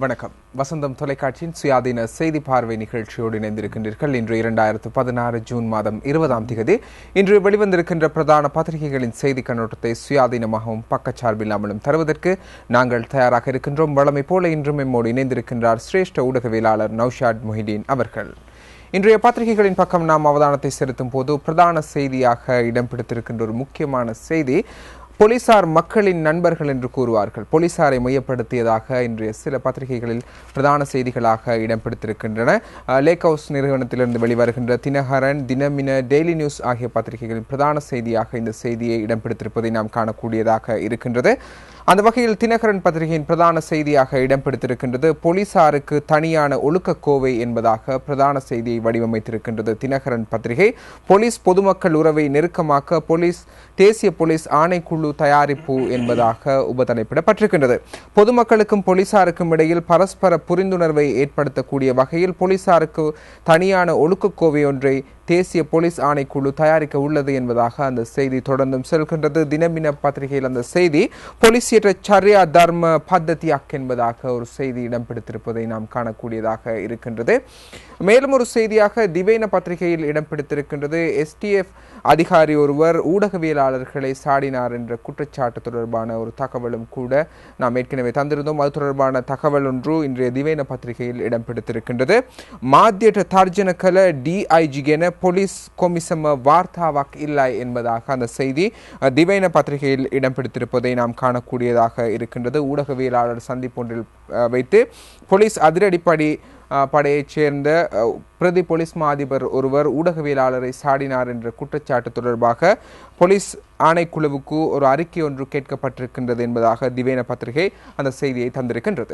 வணக்கம். வசந்தம் தொலைக்காட்சியின் சுயாதீன செய்தி பார்வை நிகழ்ச்சியோடு இணைந்திருக்கின்றீர்கள். இன்று 2016 ஜூன் மாதம் 20ஆம் தேதி இன்று வெளிவந்திருக்கின்ற பிரதான பத்திரிகைகளின் செய்தி கண்ணோட்டத்தை சுயாதீனமாகவும் பக்கச்சார்பில்லாமலும் தருவதற்கு நாங்கள் தயாராக இருக்கின்றோம். வழமை போல இன்றும் எம்மோடு இணைந்திருக்கின்றார் சிரேஷ்ட ஊடகவியலாளர் நௌஷாத் முஹிதீன் அவர்கள். இன்றைய பத்திரிகைகளின் பக்கம் நாம் அவதானத்தை செலுத்தும் போது பிரதான செய்தியாக இடம் பிடித்திருக்கின்ற ஒரு முக்கியமான செய்தி, போலீசார் மக்களின் நண்பர்கள் என்று கூறுவார்கள். போலீசாரை மையப்படுத்தியதாக இன்றைய சில பத்திரிகைகளில் பிரதான செய்திகளாக இடம் பிடித்திருக்கின்றன. லேக் ஹவுஸ் நிறுவனத்திலிருந்து வெளிவருகின்ற தினகரன், தினமின, டெய்லி நியூஸ் ஆகிய பத்திரிகைகளின் பிரதான செய்தியாக இந்த செய்தியை இடம் பிடித்திருப்பதை நாம் காணக்கூடியதாக இருக்கின்றது. அந்த வகையில் தினகரன் பத்திரிகையின் பிரதான செய்தியாக இடம் பிடித்திருக்கின்றது போலீசாருக்கு தனியான ஒழுக்க கோவை என்பதாக பிரதான செய்தியை வடிவமைத்திருக்கின்றது தினகரன் பத்திரிகை. போலீஸ் பொதுமக்கள் உறவை நெருக்கமாக்க தேசிய போலீஸ் ஆணைக்குழு தயாரிப்பு என்பதாக உபதலைப்பிடப்பட்டிருக்கின்றது. பொதுமக்களுக்கும் போலீசாருக்கும் இடையில் பரஸ்பர புரிந்துணர்வை ஏற்படுத்தக்கூடிய வகையில் போலீசாருக்கு தனியான ஒழுக்க கோவை ஒன்றை தேசிய போலீஸ் ஆணைக்குழு தயாரிக்க உள்ளது என்பதாக அந்த செய்தி தொடர்ந்தும் செல்கின்றது. தினமின பத்திரிகையில் அந்த செய்தி போலீசியற்ற சரியா தர்ம பத்ததியாக் என்பதாக ஒரு செய்தி இடம் பிடித்திருப்பதை நாம் காணக்கூடியதாக இருக்கின்றது. மேலும் ஒரு செய்தியாக திவேன பத்திரிகையில் இடம் பிடித்திருக்கின்றது. எஸ்டிஎஃப் அதிகாரி ஒருவர் ஊடகவியலாளர்களை சாடினார் என்ற குற்றச்சாட்டு தொடர்பான ஒரு தகவலும் கூட நாம் ஏற்கனவே தந்திருந்தோம். அது தொடர்பான தகவல் ஒன்று இன்றைய திவேன பத்திரிகையில் இடம் பிடித்திருக்கின்றது. மாத்தியற்ற தர்ஜன கல டிஐஜிகென போலீஸ் கொமிசம வார்த்தாவாக் இல்லை என்பதாக அந்த செய்தி திவேன பத்திரிகையில் இடம் பிடித்திருப்பதை நாம் காணக்கூடியதாக இருக்கின்றது. ஊடகவியலாளர் சந்திப்பொன்றில் வைத்து போலீஸ் அதிரடிப்படை படையைச் சேர்ந்த பிரதி போலீஸ் மா அதிபர் ஒருவர் ஊடகவியலாளரை சாடினார் என்ற குற்றச்சாட்டு தொடர்பாக போலீஸ் ஆணைக்குழுவுக்கு ஒரு அறிக்கை ஒன்று கேட்கப்பட்டிருக்கின்றது என்பதாக திவேன பத்திரிகை அந்த செய்தியை தந்திருக்கின்றது.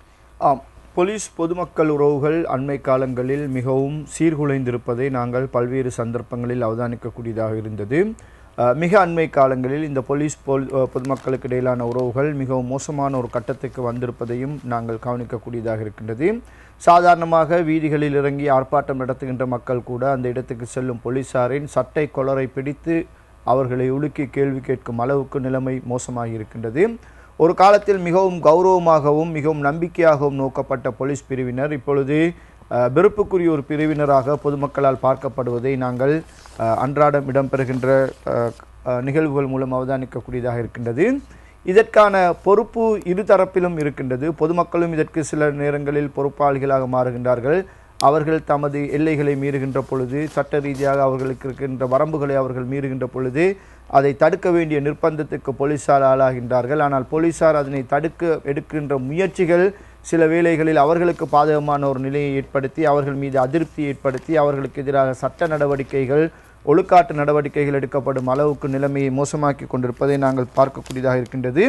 போலீஸ் பொதுமக்கள் உறவுகள் அண்மை காலங்களில் மிகவும் சீர்குலைந்திருப்பதை நாங்கள் பல்வேறு சந்தர்ப்பங்களில் அவதானிக்கக்கூடியதாக இருந்தது. மிக அண்மை காலங்களில் இந்த போலீஸ் பொதுமக்களுக்கு இடையிலான உறவுகள் மிகவும் மோசமான ஒரு கட்டத்துக்கு வந்திருப்பதையும் நாங்கள் கவனிக்கக்கூடியதாக இருக்கின்றது. சாதாரணமாக வீதிகளில் இறங்கி ஆர்ப்பாட்டம் நடத்துகின்ற மக்கள் கூட அந்த இடத்துக்கு செல்லும் போலீசாரின் சட்டை கொலரை பிடித்து அவர்களை உலுக்கி கேள்வி கேட்கும் அளவுக்கு நிலைமை மோசமாகி இருக்கின்றது. ஒரு காலத்தில் மிகவும் கௌரவமாகவும் மிகவும் நம்பிக்கையாகவும் நோக்கப்பட்ட போலீஸ் பிரிவினர் இப்பொழுது வெறுப்புக்குரிய ஒரு பிரிவினராக பொதுமக்களால் பார்க்கப்படுவதை நாங்கள் அன்றாடம் இடம்பெறுகின்ற நிகழ்வுகள் மூலம் அவதானிக்கக்கூடியதாக இருக்கின்றது. இதற்கான பொறுப்பு இருதரப்பிலும் இருக்கின்றது. பொதுமக்களும் இதற்கு சில நேரங்களில் பொறுப்பாளிகளாக மாறுகின்றார்கள். அவர்கள் தமது எல்லைகளை மீறுகின்ற பொழுது, சட்ட ரீதியாக அவர்களுக்கு இருக்கின்ற வரம்புகளை அவர்கள் மீறுகின்ற பொழுது அதை தடுக்க வேண்டிய நிர்பந்தத்துக்கு போலீசார் ஆளாகின்றார்கள். ஆனால் போலீசார் அதனை தடுக்க எடுக்கின்ற முயற்சிகள் சில வேளைகளில் அவர்களுக்கு பாதகமான ஒரு நிலையை ஏற்படுத்தி, அவர்கள் மீது அதிருப்தி ஏற்படுத்தி, அவர்களுக்கு எதிராக சட்ட நடவடிக்கைகள், ஒழுக்காட்டு நடவடிக்கைகள் எடுக்கப்படும் அளவுக்கு நிலைமையை மோசமாக்கி கொண்டிருப்பதை நாங்கள் பார்க்கக்கூடியதாக இருக்கின்றது.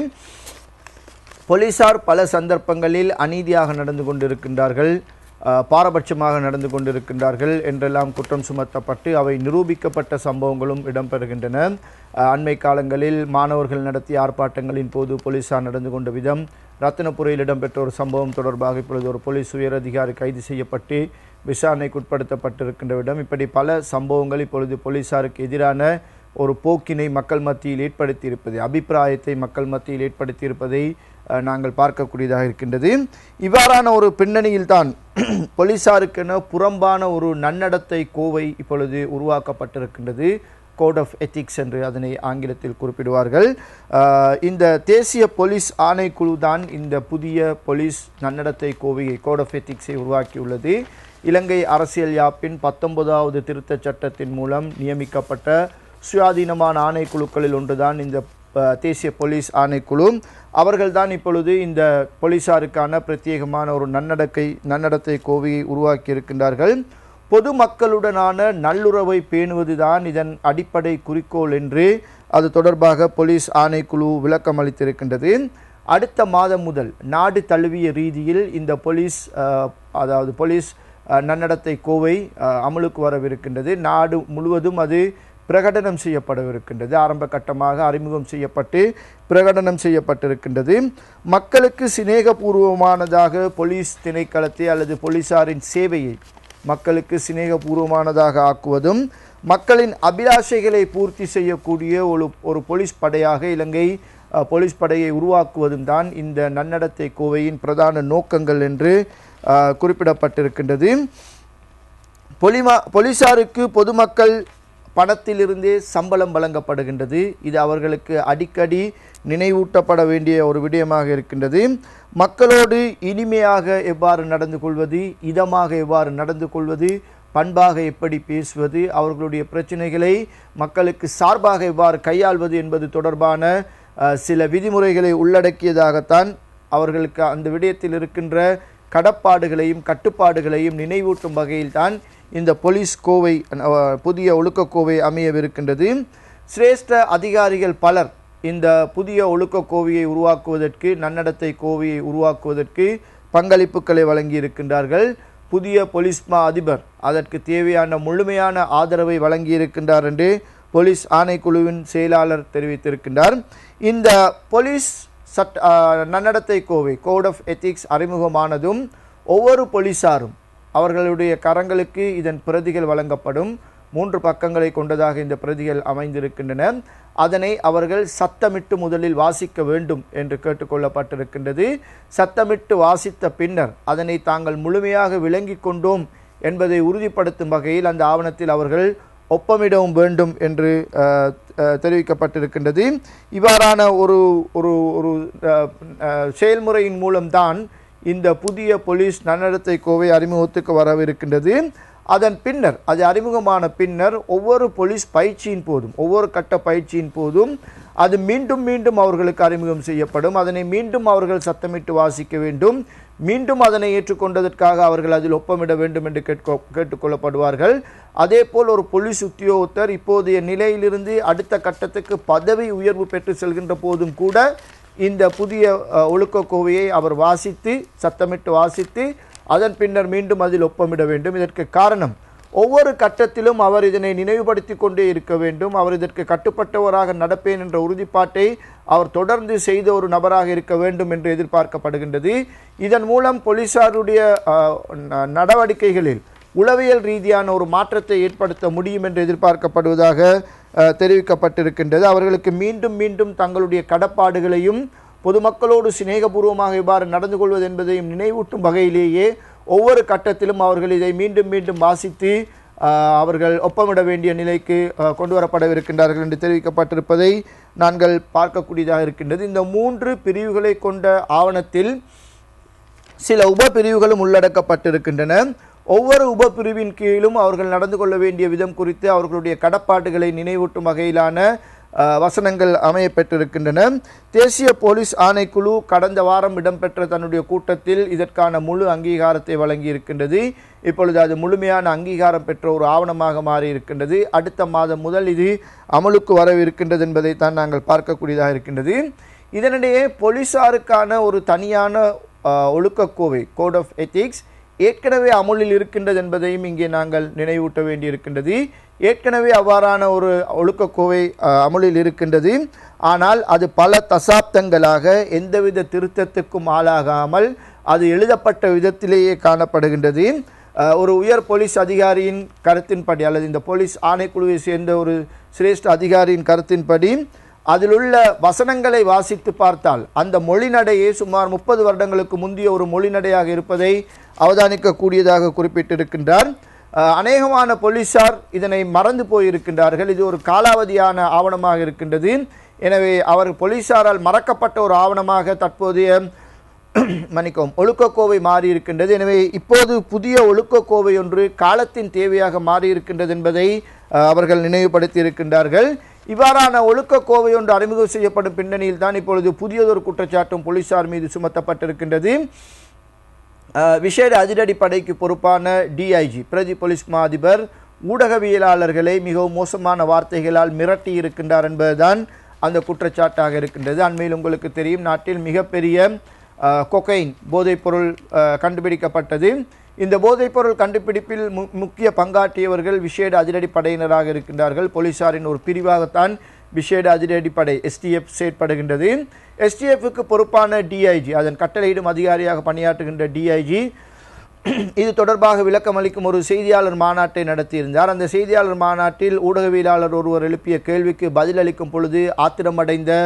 போலீசார் பல சந்தர்ப்பங்களில் அநீதியாக நடந்து கொண்டிருக்கின்றார்கள், பாரபட்சமாக நடந்து கொண்டிருக்கின்றார்கள் என்றெல்லாம் குற்றம் சுமத்தப்பட்டு அவை நிரூபிக்கப்பட்ட சம்பவங்களும் இடம்பெறுகின்றன. அண்மை காலங்களில் மாணவர்கள் நடத்திய ஆர்ப்பாட்டங்களின் போது போலீசார் நடந்து கொண்ட விதம், ரத்தினபுரையில் இடம்பெற்ற ஒரு சம்பவம் தொடர்பாக இப்பொழுது ஒரு போலீஸ் உயரதிகாரி கைது செய்யப்பட்டு விசாரணைக்கு உட்படுத்தப்பட்டிருக்கின்ற விடம், இப்படி பல சம்பவங்கள் இப்பொழுது போலீசாருக்கு எதிரான ஒரு போக்கினை மக்கள் மத்தியில் ஏற்படுத்தியிருப்பதை, அபிப்பிராயத்தை மக்கள் மத்தியில் ஏற்படுத்தியிருப்பதை நாங்கள் பார்க்கக்கூடியதாக இருக்கின்றது. இவ்வாறான ஒரு பின்னணியில் தான் போலீசாருக்கென புறம்பான ஒரு நன்னடத்தை கோவை இப்பொழுது உருவாக்கப்பட்டிருக்கின்றது. கோட் ஆஃப் எத்திக்ஸ் என்று அதனை ஆங்கிலத்தில் குறிப்பிடுவார்கள். இந்த தேசிய போலீஸ் ஆணைக்குழு தான் இந்த புதிய போலீஸ் நன்னடத்தை கோவையை, கோட் ஆஃப் எத்திக்ஸை உருவாக்கியுள்ளது. இலங்கை அரசியல் யாப்பின் 19வது திருத்தச் சட்டத்தின் மூலம் நியமிக்கப்பட்ட சுயாதீனமான ஆணைக்குழுக்களில் ஒன்றுதான் இந்த தேசிய போலீஸ் ஆணைக்குழு. அவர்கள்தான் இப்பொழுது இந்த போலீசாருக்கான பிரத்யேகமான ஒரு நன்னடத்தை கோவையை உருவாக்கி இருக்கின்றார்கள். பொதுமக்களுடனான நல்லுறவை பேணுவதுதான் இதன் அடிப்படை குறிக்கோள் என்று அது தொடர்பாக போலீஸ் ஆணைக்குழு விளக்கம் அளித்திருக்கின்றது. அடுத்த மாதம் முதல் நாடு தழுவிய ரீதியில் இந்த போலீஸ் நன்னடத்தை கோவை அமலுக்கு வரவிருக்கின்றது. நாடு முழுவதும் அது பிரகடனம் செய்யப்படவிருக்கின்றது. ஆரம்ப கட்டமாக அறிமுகம் செய்யப்பட்டு பிரகடனம் செய்யப்பட்டிருக்கின்றது. மக்களுக்கு சிநேகபூர்வமானதாக போலீஸ் திணைக்களத்தை அல்லது போலீசாரின் சேவையை மக்களுக்கு சிநேகபூர்வமானதாக ஆக்குவதும், மக்களின் அபிலாஷைகளை பூர்த்தி செய்யக்கூடிய ஒரு போலீஸ் படையாக இலங்கை போலீஸ் படையை உருவாக்குவதும் தான் இந்த நன்னடத்தை கோவையின் பிரதான நோக்கங்கள் என்று குறிப்பிடப்பட்டிருக்கின்றது. போலீசாருக்கு பொதுமக்கள் பணத்திலிருந்தே சம்பளம் வழங்கப்படுகின்றது. இது அவர்களுக்கு அடிக்கடி நினைவூட்டப்பட வேண்டிய ஒரு விடயமாக இருக்கின்றது. மக்களோடு இனிமையாக எவ்வாறு நடந்து கொள்வது, இதமாக எவ்வாறு நடந்து கொள்வது, பண்பாக எப்படி பேசுவது, அவர்களுடைய பிரச்சனைகளை மக்களுக்கு சார்பாக எவ்வாறு கையாள்வது என்பது தொடர்பான சில விதிமுறைகளை உள்ளடக்கியதாகத்தான் அவர்களுக்கு அந்த விடயத்தில் இருக்கின்ற கடப்பாடுகளையும் கட்டுப்பாடுகளையும் நினைவூட்டும் வகையில்தான் இந்த போலீஸ் கோவை புதிய ஒழுக்க கோவை அமையவிருக்கின்றது. சிரேஷ்ட அதிகாரிகள் பலர் இந்த புதிய ஒழுக்க கோவையை உருவாக்குவதற்கு, நன்னடத்தை கோவையை உருவாக்குவதற்கு பங்களிப்புகளை வழங்கியிருக்கின்றார்கள். புதிய போலீஸ் மா அதிபர் அதற்கு தேவையான முழுமையான ஆதரவை வழங்கியிருக்கின்றார் என்று போலீஸ் ஆணைக்குழுவின் செயலாளர் தெரிவித்திருக்கின்றார். இந்த போலீஸ் நன்னடத்தை கோவை கோட் ஆஃப் எத்திக்ஸ் அறிமுகமானதும் ஒவ்வொரு போலீசாரும் அவர்களுடைய கரங்களுக்கு இதன் பிரதிகள் வழங்கப்படும். 3 பக்கங்களை கொண்டதாக இந்த பிரதிகள் அமைந்திருக்கின்றன. அதனை அவர்கள் சத்தமிட்டு முதலில் வாசிக்க வேண்டும் என்று கேட்டுக்கொள்ளப்பட்டிருக்கின்றது. சத்தமிட்டு வாசித்த பின்னர் அதனை தாங்கள் முழுமையாக விளங்கி கொண்டோம் என்பதை உறுதிப்படுத்தும் வகையில் அந்த ஆவணத்தில் அவர்கள் ஒப்பமிடவும் வேண்டும் என்று தெரிவிக்கப்பட்டிருக்கின்றது. இவ்வாறான ஒரு ஒரு செயல்முறையின் மூலம்தான் இந்த புதிய போலீஸ் நன்னடத்தை கோவை அறிமுகத்துக்கு வரவிருக்கின்றது. அதன் பின்னர் அது அறிமுகமான பின்னர் ஒவ்வொரு போலீஸ் பயிற்சியின் போதும், ஒவ்வொரு கட்ட பயிற்சியின் போதும் அது மீண்டும் மீண்டும் அவர்களுக்கு அறிமுகம் செய்யப்படும். அதனை மீண்டும் அவர்கள் சத்தமிட்டு வாசிக்க வேண்டும். மீண்டும் அதனை ஏற்றுக்கொண்டதற்காக அவர்கள் அதில் ஒப்பமிட வேண்டும் என்று கேட்டுக்கொள்ளப்படுவார்கள். அதே போல் ஒரு போலீஸ் உத்தியோகத்தர் இப்போதைய நிலையிலிருந்து அடுத்த கட்டத்துக்கு பதவி உயர்வு பெற்று செல்கின்ற போதும் கூட இந்த புதிய ஒழுக்க கோவையை அவர் வாசித்து சத்தமிட்டு வாசித்து அதன் பின்னர் மீண்டும் அதில் ஒப்பமிட வேண்டும். இதற்கு காரணம், ஒவ்வொரு கட்டத்திலும் அவர் இதனை நினைவுபடுத்தி கொண்டே இருக்க வேண்டும். அவர் இதற்கு கட்டுப்பட்டவராக நடப்பேன் என்ற உறுதிப்பாட்டை அவர் தொடர்ந்து செய்த ஒரு நபராக இருக்க வேண்டும் என்று எதிர்பார்க்கப்படுகின்றது. இதன் மூலம் போலீசாருடைய நடவடிக்கைகளில் உளவியல் ரீதியான ஒரு மாற்றத்தை ஏற்படுத்த முடியும் என்று எதிர்பார்க்கப்படுவதாக தெரிவிக்கப்பட்டிருக்கின்றது. அவர்களுக்கு மீண்டும் மீண்டும் தங்களுடைய கடப்பாடுகளையும் பொதுமக்களோடு சிநேகபூர்வமாக இவ்வாறு நடந்து கொள்வது என்பதையும் நினைவூட்டும் வகையிலேயே ஒவ்வொரு கட்டத்திலும் அவர்கள் இதை மீண்டும் மீண்டும் வாசித்து அவர்கள் ஒப்பமிட வேண்டிய நிலைக்கு கொண்டு வரப்படவிருக்கின்றார்கள் என்று தெரிவிக்கப்பட்டிருப்பதை நாங்கள் பார்க்கக்கூடியதாக இருக்கின்றது. இந்த 3 பிரிவுகளை கொண்ட ஆவணத்தில் சில உப பிரிவுகளும் உள்ளடக்கப்பட்டிருக்கின்றன. ஒவ்வொரு உப பிரிவின் கீழும் அவர்கள் நடந்து கொள்ள வேண்டிய விதம் குறித்து அவர்களுடைய கடப்பாடுகளை நினைவூட்டும் வகையிலான வசனங்கள் அமையப்பெற்றிருக்கின்றன. தேசிய போலீஸ் ஆணைக்குழு கடந்த வாரம் இடம்பெற்ற தன்னுடைய கூட்டத்தில் இதற்கான முழு அங்கீகாரத்தை வழங்கியிருக்கின்றது. இப்பொழுது அது முழுமையான அங்கீகாரம் பெற்ற ஒரு ஆவணமாக மாறியிருக்கின்றது. அடுத்த மாதம் முதல் இது அமலுக்கு வரவிருக்கின்றது என்பதை தான் நாங்கள் பார்க்கக்கூடியதாக இருக்கின்றது. இதனிடையே போலீசாருக்கான ஒரு தனியான ஒழுக்கக்கோவை கோட் ஆஃப் எத்திக்ஸ் ஏற்கனவே அமுலில் இருக்கின்றது என்பதையும் இங்கே நாங்கள் நினைவூட்ட வேண்டியிருக்கின்றது. ஏற்கனவே அவ்வாறான ஒரு ஒழுக்கக்கோவை அமுலில் இருக்கின்றது. ஆனால் அது பல தசாப்தங்களாக எந்தவித திருத்தத்துக்கும் ஆளாகாமல் அது எழுதப்பட்ட விதத்திலேயே காணப்படுகின்றது. ஒரு உயர் போலீஸ் அதிகாரியின் கருத்தின்படி அல்லது இந்த போலீஸ் ஆணைக்குழுவை சேர்ந்த ஒரு சிரேஷ்ட அதிகாரியின் கருத்தின்படி அதிலுள்ள வசனங்களை வாசித்து பார்த்தால் அந்த மொழிநடையே சுமார் 30 வருடங்களுக்கு முந்தைய ஒரு மொழிநடையாக இருப்பதை அவதானிக்கக்கூடியதாக குறிப்பிட்டிருக்கின்றார். அநேகமான போலீசார் இதனை மறந்து போயிருக்கின்றார்கள். இது ஒரு காலாவதியான ஆவணமாக இருக்கின்றது. எனவே அவர் போலீசாரால் மறக்கப்பட்ட ஒரு ஆவணமாக தற்போதைய ஒழுக்கக்கோவை மாறியிருக்கின்றது. எனவே இப்போது புதிய ஒழுக்கக்கோவை ஒன்று காலத்தின் தேவையாக மாறியிருக்கின்றது என்பதை அவர்கள் நினைவுபடுத்தி இருக்கின்றார்கள். இவ்வாறான ஒழுக்கக்கோவை ஒன்று அறிமுகம் செய்யப்படும் பின்னணியில் தான் இப்பொழுது புதியதொரு குற்றச்சாட்டும் போலீசார் மீது சுமத்தப்பட்டிருக்கின்றது. விசேட அதிரடிப்படைக்கு பொறுப்பான டிஐஜி பிரதி போலீஸ் மா அதிபர் ஊடகவியலாளர்களை மிகவும் மோசமான வார்த்தைகளால் மிரட்டி இருக்கின்றார் என்பதுதான் அந்த குற்றச்சாட்டாக இருக்கின்றது. அண்மையில் உங்களுக்கு தெரியும், நாட்டில் மிகப்பெரிய கொக்கைன் போதைப்பொருள் கண்டுபிடிக்கப்பட்டது. இந்த போதைப்பொருள் கண்டுபிடிப்பில் முக்கிய பங்காற்றியவர்கள் விசேட அதிரடிப்படையினராக இருக்கின்றார்கள். போலீசாரின் ஒரு பிரிவாகத்தான் விசேட அதிரடிப்படை எஸ்டிஎஃப் செயற்படுகின்றது. எஸ்டிஎஃப்க்கு பொறுப்பான டிஐஜி, அதன் கட்டளையிடும் அதிகாரியாக பணியாற்றுகின்ற டிஐஜி இது தொடர்பாக விளக்கம் அளிக்கும் ஒரு செய்தியாளர் மாநாட்டை நடத்தியிருந்தார். அந்த செய்தியாளர் மாநாட்டில் ஊடகவியலாளர் ஒருவர் எழுப்பிய கேள்விக்கு பதிலளிக்கும் பொழுது ஆத்திரமடைந்த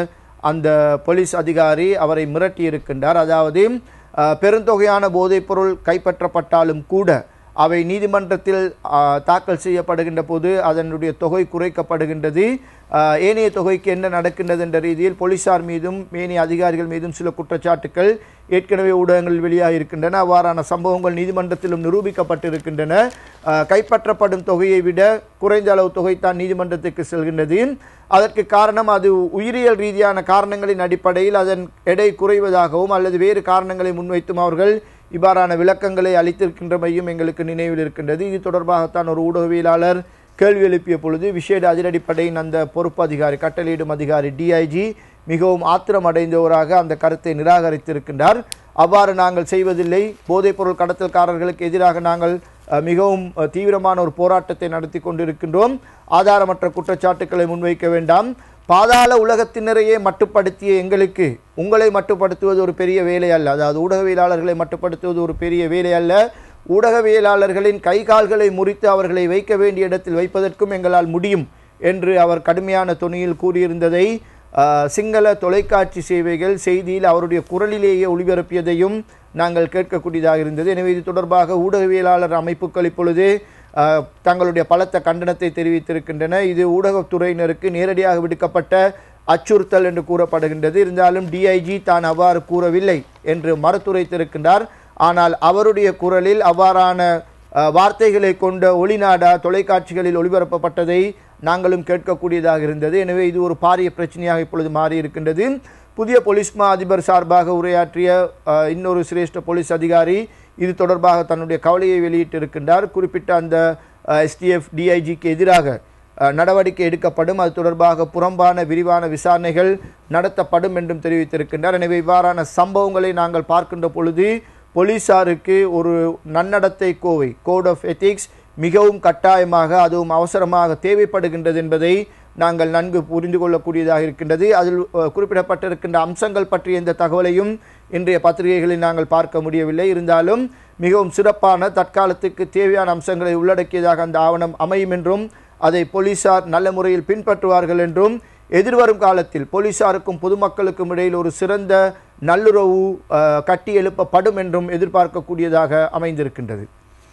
அந்த போலீஸ் அதிகாரி அவரை மிரட்டி இருக்கின்றார். அதாவது பெருந்தொகையான போதைப்பொருள் கைப்பற்றப்பட்டாலும் கூட அவை நீதிமன்றத்தில் தாக்கல் செய்யப்படுகின்ற போது அதனுடைய தொகை குறைக்கப்படுகின்றது. ஏனைய தொகைக்கு என்ன நடக்கின்றது என்ற ரீதியில் போலீசார் மீதும் ஏனைய அதிகாரிகள் மீதும் சில குற்றச்சாட்டுக்கள் ஏற்கனவே ஊடகங்களில் வெளியாக இருக்கின்றன. அவ்வாறான சம்பவங்கள் நீதிமன்றத்திலும் நிரூபிக்கப்பட்டிருக்கின்றன. கைப்பற்றப்படும் தொகையை விட குறைந்த அளவு தொகை தான் நீதிமன்றத்துக்கு செல்கின்றது. அதற்கு காரணம் அது உயிரியல் ரீதியான காரணங்களின் அடிப்படையில் அதன் எடை குறைவதாகவும் அல்லது வேறு காரணங்களை முன்வைத்தும் அவர்கள் இவ்வாறான விளக்கங்களை அளித்திருக்கின்றமையும் எங்களுக்கு நினைவில் இருக்கின்றது. இது தொடர்பாகத்தான் ஒரு ஊடகவியலாளர் கேள்வி எழுப்பிய பொழுது விசேட அதிரடிப்படையின் அந்த பொறுப்பு அதிகாரி கட்டளையிடும் அதிகாரி டிஐஜி மிகவும் ஆத்திரம் அடைந்தவராக அந்த கருத்தை நிராகரித்திருக்கின்றார். அவ்வாறு நாங்கள் செய்வதில்லை, போதைப்பொருள் கடத்தல்காரர்களுக்கு எதிராக நாங்கள் மிகவும் தீவிரமான ஒரு போராட்டத்தை நடத்தி கொண்டிருக்கின்றோம், ஆதாரமற்ற குற்றச்சாட்டுக்களை முன்வைக்க வேண்டாம், பாதாள உலகத்தினரையே மட்டுப்படுத்திய எங்களுக்கு உங்களை மட்டுப்படுத்துவது ஒரு பெரிய வேலை அல்ல, அதாவது ஊடகவியலாளர்களை மட்டுப்படுத்துவது ஒரு பெரிய வேலை அல்ல, ஊடகவியலாளர்களின் கை கால்களை முறித்து அவர்களை வைக்க வேண்டிய இடத்தில் வைப்பதற்கும் எங்களால் முடியும் என்று அவர் கடுமையான தொனியில் கூறியிருந்ததை சிங்கள தொலைக்காட்சி சேவைகள் செய்தியில் அவருடைய குரலிலேயே ஒளிபரப்பியதையும் நாங்கள் கேட்கக்கூடியதாக இருந்தது. எனவே இது தொடர்பாக ஊடகவியலாளர் அமைப்புகள் இப்பொழுது தங்களுடைய பலத்த கண்டனத்தை தெரிவித்திருக்கின்றன. இது ஊடகத்துறையினருக்கு நேரடியாக விடுக்கப்பட்ட அச்சுறுத்தல் என்று கூறப்படுகின்றது. இருந்தாலும் டிஐஜி தான் அவ்வாறு கூறவில்லை என்று மறுத்துரைத்திருக்கின்றார். ஆனால் அவருடைய குரலில் அவ்வாறான வார்த்தைகளை கொண்ட ஒளிநாடா தொலைக்காட்சிகளில் ஒளிபரப்பப்பட்டதை நாங்களும் கேட்கக்கூடியதாக இருந்தது. எனவே இது ஒரு பாரிய பிரச்சனையாக இப்பொழுது மாறியிருக்கின்றது. புதிய போலீஸ் மா அதிபர் சார்பாக உரையாற்றிய இன்னொரு சிரேஷ்ட போலீஸ் அதிகாரி இது தொடர்பாக தன்னுடைய கவலையை வெளியிட்டிருக்கின்றார். குறிப்பிட்ட அந்த எஸ்டிஎஃப் டிஐஜிக்கு எதிராக நடவடிக்கை எடுக்கப்படும், அது தொடர்பாக புறம்பான விரிவான விசாரணைகள் நடத்தப்படும் என்றும் தெரிவித்திருக்கின்றார். எனவே இவ்வாறான சம்பவங்களை நாங்கள் பார்க்கின்ற பொழுது போலீசாருக்கு ஒரு நன்னடத்தை கோவை கோட் ஆஃப் எத்திக்ஸ் மிகவும் கட்டாயமாக அதுவும் அவசரமாக தேவைப்படுகின்றது என்பதை நாங்கள் நன்கு புரிந்து கொள்ளக்கூடியதாக இருக்கின்றது. அதில் குறிப்பிடப்பட்டிருக்கின்ற அம்சங்கள் பற்றிய இந்த தகவலையும் இன்றைய பத்திரிகைகளில் நாங்கள் பார்க்க முடியவில்லை. இருந்தாலும் மிகவும் சிறப்பான தற்காலத்துக்கு தேவையான அம்சங்களை உள்ளடக்கியதாக அந்த ஆவணம் அமையும் என்றும் அதை போலீசார் நல்ல முறையில் பின்பற்றுவார்கள் என்றும் எதிர்வரும் காலத்தில் போலீசாருக்கும் பொதுமக்களுக்கும் இடையில் ஒரு சிறந்த நல்லுறவு கட்டி எழுப்பப்படும் என்றும் எதிர்பார்க்கக்கூடியதாக அமைந்திருக்கின்றது.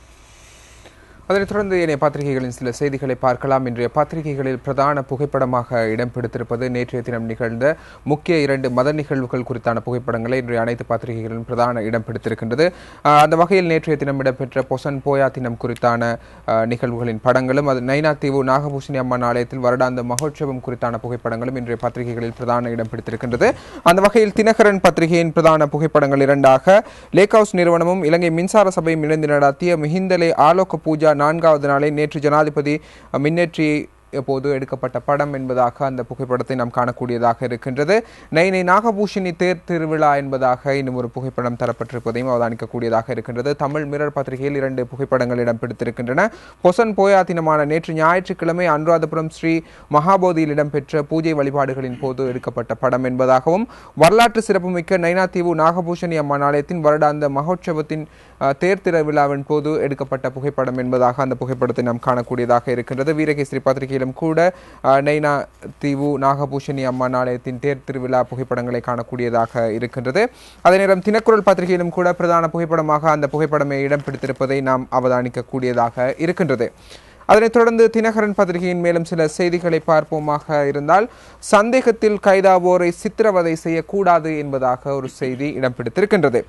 அதனைத் தொடர்ந்து ஏனைய பத்திரிகைகளின் சில செய்திகளை பார்க்கலாம். இன்றைய பத்திரிகைகளில் பிரதான புகைப்படமாக இடம் பிடித்திருப்பது நேற்றைய தினம் நிகழ்ந்த முக்கிய 2 மத நிகழ்வுகள் குறித்தான புகைப்படங்களை இன்றைய அனைத்து பத்திரிகைகளிலும் பிரதான இடம் பிடித்திருக்கின்றது. அந்த வகையில் நேற்றைய தினம் இடம்பெற்ற பொசன் போயா தினம் குறித்தான நிகழ்வுகளின் படங்களும், அது நைனாத்தீவு நாகபூஷணி அம்மன் ஆலயத்தில் வருடாந்த மகோற்சவம் குறித்தான புகைப்படங்களும் இன்றைய பத்திரிகைகளில் பிரதான இடம் பிடித்திருக்கின்றது. அந்த வகையில் தினகரன் பத்திரிகையின் பிரதான புகைப்படங்கள் 2ஆக லேக் ஹவுஸ் நிறுவனமும் இலங்கை மின்சார சபையும் இணைந்து நடாத்திய மிஹிந்தலே ஆலோக பூஜா 4வது நாளை நேற்று ஜனாதிபதி மின்னேற்றி போது எடுக்கப்பட்ட படம் என்பதாக அந்த புகைப்படத்தை நாம் காணக்கூடியதாக இருக்கின்றது. நைனை நாகபூஷணி தேர் திருவிழா என்பதாக இன்னும் ஒரு புகைப்படம் தரப்பட்டிருப்பதையும் அவதானிக்கக்கூடியதாக இருக்கின்றது. தமிழ் மிரர் பத்திரிகையில் 2 புகைப்படங்கள் இடம் பிடித்திருக்கின்றன. பொசன் போயா தினமான நேற்று ஞாயிற்றுக்கிழமை அனுராதபுரம் ஸ்ரீ மகாபோதியில் இடம்பெற்ற பூஜை வழிபாடுகளின் போது எடுக்கப்பட்ட படம் என்பதாகவும், வரலாற்று சிறப்புமிக்க நைனாத்தீவு நாகபூஷணி அம்மன் ஆலயத்தின் வருடாந்த மகோற்சவத்தின் தேர் திருவிழாவின் போது எடுக்கப்பட்ட புகைப்படம் என்பதாக அந்த புகைப்படத்தை நாம் காணக்கூடியதாக இருக்கின்றது. வீரகேசரி பத்திரிகை கூட நைனா தீவு நாகபூஷணி அம்மன் ஆலயத்தின் தேர் திருவிழா புகைப்படங்களை காணக்கூடியதாக இருக்கின்றது. அதே நேரம் தினக்குரல் பத்திரிகையிலும் கூட பிரதான புகைப்படமாக அந்த புகைப்படமே இடம் பிடித்திருப்பதை நாம் அவதானிக்கக்கூடியதாக இருக்கின்றது. அதனைத் தொடர்ந்து தினகரன் பத்திரிகையின் மேலும் சில செய்திகளை பார்ப்போமாக இருந்தால், சந்தேகத்தில் கைதாவோரை சித்திரவதை செய்யக்கூடாது என்பதாக ஒரு செய்தி இடம் பிடித்திருக்கின்றது.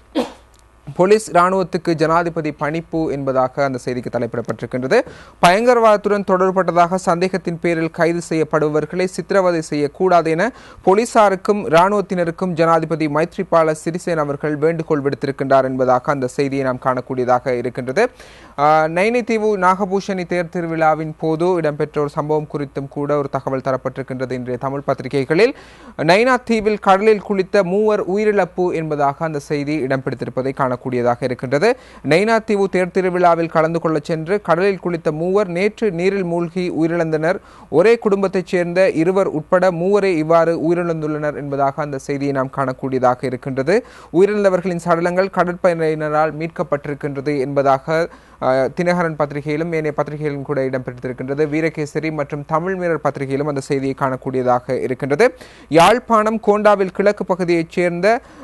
போலீஸ் இராணுவத்துக்கு ஜனாதிபதி பணிப்பு என்பதாக அந்த செய்திக்கு தலைப்பிடப்பட்டிருக்கின்றது. பயங்கரவாதத்துடன் தொடர்பட்டதாக சந்தேகத்தின் பேரில் கைது செய்யப்படுபவர்களை சித்திரவதை செய்யக்கூடாது என போலீசாருக்கும் இராணுவத்தினருக்கும் ஜனாதிபதி மைத்ரிபால சிறிசேன அவர்கள் வேண்டுகோள் விடுத்திருக்கின்றார் என்பதாக அந்த செய்தியை நாம் காணக்கூடியதாக இருக்கின்றது. நைனைத்தீவு நாகபூஷணி தேர் திருவிழாவின் போது இடம்பெற்ற ஒரு சம்பவம் குறித்தும் கூட ஒரு தகவல் தரப்பட்டிருக்கின்றது. இன்றைய தமிழ் பத்திரிகைகளில் நைனா தீவில் கடலில் குளித்த 3 உயிரிழப்பு என்பதாக அந்த செய்தி இடம்பிடித்திருப்பதை காணக்கூடியதாக இருக்கின்றது. நைனாத்தீவு தேர் திருவிழாவில் கலந்து கொள்ள சென்று கடலில் குளித்த 3 நேற்று நீரில் மூழ்கி உயிரிழந்தனர். ஒரே குடும்பத்தைச் சேர்ந்த 2 உட்பட 3 இவ்வாறு உயிரிழந்துள்ளனர் என்பதாக அந்த செய்தியை நாம் காணக்கூடியதாக இருக்கின்றது. உயிரிழந்தவர்களின் சடலங்கள் கடற்படையினரால் மீட்கப்பட்டிருக்கின்றது என்பதாக தினகரன் பத்திரிகையிலும் ஏனைய பத்திரிகையிலும் கூட இடம்பெற்றிருக்கின்றது. வீரகேசரி மற்றும் தமிழ் மிரர் பத்திரிகையிலும் அந்த செய்தியை காணக்கூடியதாக இருக்கின்றது. யாழ்ப்பாணம் கோண்டாவில் கிழக்கு பகுதியைச் சேர்ந்த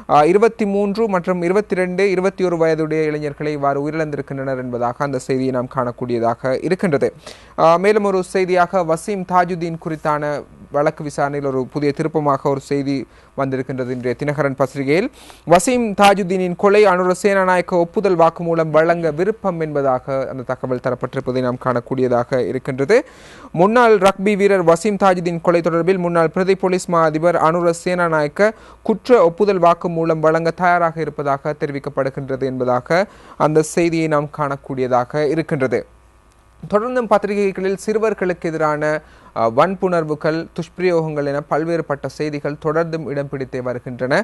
23 மற்றும் 22, 21 வயதுடைய இளைஞர்களை இவ்வாறு உயிரிழந்திருக்கின்றனர் என்பதாக அந்த செய்தியை நாம் காணக்கூடியதாக இருக்கின்றது. மேலும் ஒரு செய்தியாக வசீம் தாஜுதீன் குறித்தான வழக்கு விசாரணையில் ஒரு புதிய திருப்பமாக ஒரு செய்தி வந்திருக்கின்றது. இன்றைய தினகரன் பத்திரிகையில் வசீம் தாஜுதீனின் கொலை அனுர சேனாநாயக்க ஒப்புதல் வாக்குமூலம் வழங்க விருப்பம் என்பதாக அந்த தகவல் தரப்பட்டிருப்பதை நாம் காணக்கூடியதாக இருக்கின்றது. முன்னாள் ரக்பி வீரர் வசீம் தாஜுதீன் கொலை தொடர்பில் முன்னாள் பிரதி போலீஸ் மா அதிபர் அனுர சேனாநாயக்க குற்ற ஒப்புதல் வாக்குமூலம் வழங்க தயாராக இருப்பதாக தெரிவிக்கப்படுகின்றது என்பதாக அந்த செய்தியை நாம் காணக்கூடியதாக இருக்கின்றது. தொடர்ந்தும் பத்திரிகைகளில் சிறுவர்களுக்கு எதிரான வன்புணர்வுகள், துஷ்பிரயோகங்கள் என பல்வேறுபட்ட செய்திகள் தொடர்ந்தும் இடம் பிடித்தே வருகின்றன.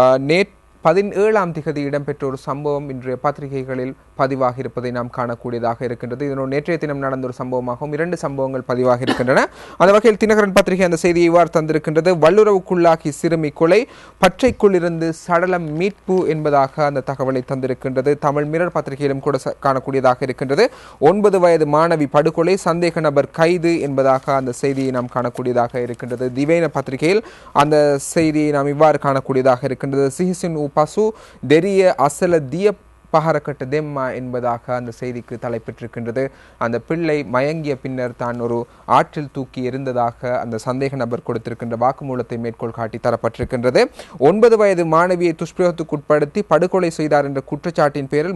17ஆம் திகதி இடம்பெற்ற ஒரு சம்பவம் இன்றைய பத்திரிகைகளில் பதிவாகி இருப்பதை நாம் காணக்கூடியதாக இருக்கின்றது. இதனோடு நேற்றைய தினம் நடந்த ஒரு சம்பவமாகவும் 2 சம்பவங்கள் பதிவாகி இருக்கின்றன. அந்த வகையில் தினகரன் பத்திரிகை அந்த செய்தியை இவ்வாறு தந்திருக்கின்றது. வல்லுறவுக்குள்ளாகி சிறுமி கொலை, பற்றைக்குள் இருந்து சடலம் மீட்பு என்பதாக அந்த தகவலை தந்திருக்கின்றது. தமிழ் மிரர் பத்திரிகையிலும் கூட காணக்கூடியதாக இருக்கின்றது. 9 வயது மாணவி படுகொலை, சந்தேக நபர் கைது என்பதாக அந்த செய்தியை நாம் காணக்கூடியதாக இருக்கின்றது. திவேன பத்திரிகையில் அந்த செய்தியை நாம் இவ்வாறு காணக்கூடியதாக இருக்கின்றது. சிஹிசின் பசு தெரிய அசல திய பஹரக்கட்டு தெம்மா என்பதாக அந்த செய்திக்கு தலைப்பெற்றிருக்கின்றது. அந்த பிள்ளை மயங்கிய பின்னர் தான் ஒரு ஆற்றில் தூக்கி எறிந்ததாக அந்த சந்தேக நபர் கொடுத்திருக்கின்ற வாக்குமூலத்தை மேற்கோள் காட்டி தரப்பட்டிருக்கின்றது. 9 வயது மாணவியை துஷ்பிரயோகத்துக்குட்படுத்தி படுகொலை செய்தார் என்ற குற்றச்சாட்டின் பேரில்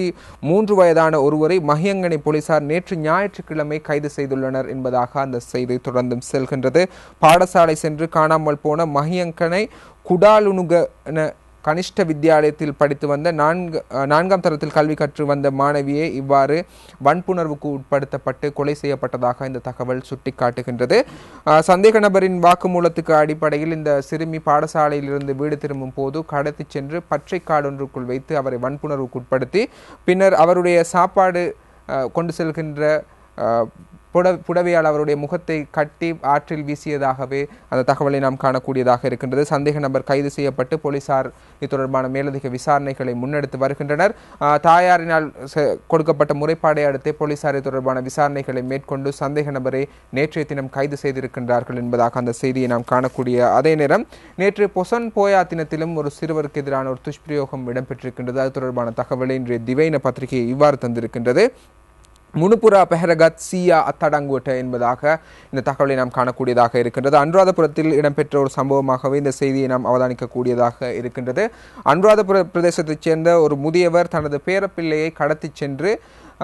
33 வயதான ஒருவரை மஹியங்கனை போலீசார் நேற்று ஞாயிற்றுக்கிழமை கைது செய்துள்ளனர் என்பதாக அந்த செய்தி தொடர்ந்தும் செல்கின்றது. பாடசாலை சென்று காணாமல் போன மஹியங்கனை குடாலுனுக கனிஷ்ட வித்தியாலயத்தில் படித்து வந்த 4ஆம் தரத்தில் கல்வி கற்று வந்த மாணவியே இவ்வாறு வன்புணர்வுக்கு உட்படுத்தப்பட்டு கொலை செய்யப்பட்டதாக இந்த தகவல் சுட்டிக்காட்டுகின்றது. சந்தேக நபரின் வாக்குமூலத்துக்கு அடிப்படையில் இந்த சிறுமி பாடசாலையிலிருந்து வீடு திரும்பும் போது கடத்தி சென்று பற்றைக்காடு ஒன்றுக்குள் வைத்து அவரை வன்புணர்வுக்கு உட்படுத்தி பின்னர் அவருடைய சாப்பாடு கொண்டு செல்கின்ற புடவையால் அவருடைய முகத்தை கட்டி ஆற்றில் வீசியதாகவே அந்த தகவலை நாம் காணக்கூடியதாக இருக்கின்றது. சந்தேக நபர் கைது செய்யப்பட்டு போலீசார் இது தொடர்பான மேலதிக விசாரணைகளை முன்னெடுத்து வருகின்றனர். தாயாரினால் கொடுக்கப்பட்ட முறைப்பாடை அடுத்து போலீசார் இது தொடர்பான விசாரணைகளை மேற்கொண்டு சந்தேக நபரை நேற்றைய தினம் கைது செய்திருக்கின்றார்கள் என்பதாக அந்த செய்தியை நாம் காணக்கூடிய அதே நேரம் நேற்று பொசன் போயா தினத்திலும் ஒரு சிறுவருக்கு எதிரான ஒரு துஷ்பிரயோகம் இடம்பெற்றிருக்கின்றது. அது தொடர்பான தகவலை இன்றைய திவைன பத்திரிகை இவ்வாறு தந்திருக்கின்றது. முனுப்புரா பெஹரகத் சியா அத்தடங்குவட்ட என்பதாக இந்த தகவலை நாம் காணக்கூடியதாக இருக்கின்றது. அனுராதபுரத்தில் இடம்பெற்ற ஒரு சம்பவமாகவே இந்த செய்தியை நாம் அவதானிக்கக்கூடியதாக இருக்கின்றது. அனுராதபுர பிரதேசத்தைச் சேர்ந்த ஒரு முதியவர் தனது பேரப்பிள்ளையை கடத்தி சென்று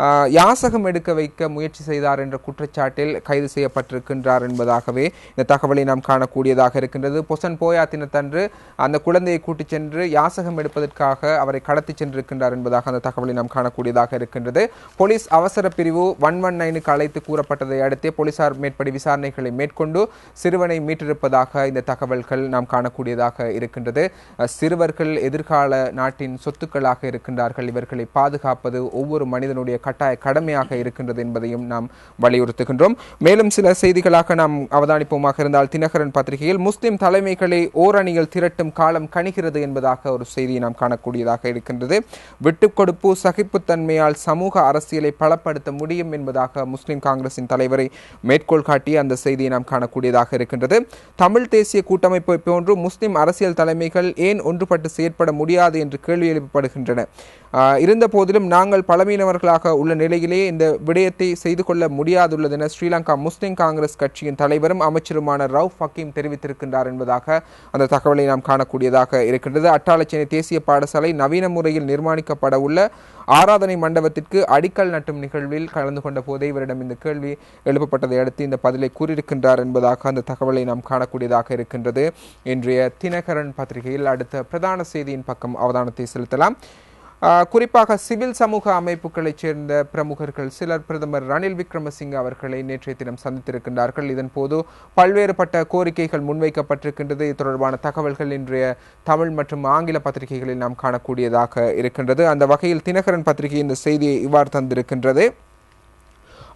யாசகம் எடுக்க வைக்க முயற்சி செய்தார் என்ற குற்றச்சாட்டில் கைது செய்யப்பட்டிருக்கின்றார் என்பதாகவே இந்த தகவலை நாம் காணக்கூடியதாக இருக்கின்றது. பொசன் போயா தினத்தன்று அந்த குழந்தையை கூட்டிச் சென்று யாசகம் எடுப்பதற்காக அவரை கடத்தி சென்றிருக்கின்றார் என்பதாக அந்த தகவலை நாம் காணக்கூடியதாக இருக்கின்றது. போலீஸ் அவசர பிரிவு 119க்கு அழைத்து கூறப்பட்டதை அடுத்தே போலீசார் மேற்படி விசாரணைகளை மேற்கொண்டு சிறுவனை மீட்டிருப்பதாக இந்த தகவல்கள் நாம் காணக்கூடியதாக இருக்கின்றது. சிறுவர்கள் எதிர்கால நாட்டின் சொத்துக்களாக இருக்கின்றார்கள். இவர்களை பாதுகாப்பது ஒவ்வொரு மனிதனுடைய கட்டாய கடமையாக இருக்கின்றது என்பதையும் நாம் வலியுறுத்துகின்றோம். மேலும் சில செய்திகளாக நாம் அவதானிப்போமாக இருந்தால் தினகரன் பத்திரிகையில் முஸ்லிம் தலைமைகளை ஓரணியில் திரட்டும் காலம் கணிகிறது என்பதாக ஒரு செய்தியை நாம் காணக்கூடியதாக இருக்கின்றது. விட்டுக் கொடுப்பு சகிப்புத்தன்மையால் சமூக அரசியலை பலப்படுத்த முடியும் என்பதாக முஸ்லிம் காங்கிரசின் தலைவரை மேற்கோள் காட்டி அந்த செய்தியை நாம் காணக்கூடியதாக இருக்கின்றது. தமிழ் தேசிய கூட்டமைப்பை போன்று முஸ்லிம் அரசியல் தலைமைகள் ஏன் ஒன்றுபட்டு செயற்பட முடியாது என்று கேள்வி எழுப்பப்படுகின்றன. இருந்த போதிலும் நாங்கள் பலவீனவர்களாக உள்ள நிலையிலே இந்த விடயத்தை செய்து கொள்ள முடியாதுள்ளது என ஸ்ரீலங்கா முஸ்லிம் காங்கிரஸ் கட்சியின் தலைவரும் அமைச்சருமான ரவுஃப் ஹக்கீம் தெரிவித்திருக்கின்றார் என்பதாக அந்த தகவலை நாம் காணக்கூடியதாக இருக்கின்றது. அட்டாளச்சேனை தேசிய பாடசாலை நவீன முறையில் நிர்மாணிக்கப்பட உள்ள ஆராதனை மண்டபத்திற்கு அடிக்கல் நட்டும் நிகழ்வில் கலந்து கொண்ட போதே இவரிடம் இந்த கேள்வி எழுப்பப்பட்டதை அடுத்து இந்த பதிலை கூறியிருக்கின்றார் என்பதாக அந்த தகவலை நாம் காணக்கூடியதாக இருக்கின்றது. இன்றைய தினகரன் பத்திரிகையில் அடுத்த பிரதான செய்தியின் பக்கம் அவதானத்தை செலுத்தலாம். குறிப்பாக சிவில் சமூக அமைப்புகளைச் சேர்ந்த பிரமுகர்கள் சிலர் பிரதமர் ரணில் விக்ரமசிங்க அவர்களை நேற்றைய தினம் சந்தித்திருக்கின்றார்கள். இதன் போது பல்வேறுபட்ட கோரிக்கைகள் முன்வைக்கப்பட்டிருக்கின்றது. இது தொடர்பான தகவல்கள் இன்றைய தமிழ் மற்றும் ஆங்கில பத்திரிகைகளில் நாம் காணக்கூடியதாக இருக்கின்றது. அந்த வகையில் தினகரன் பத்திரிகை இந்த செய்தியை இவ்வாறு தந்திருக்கின்றது.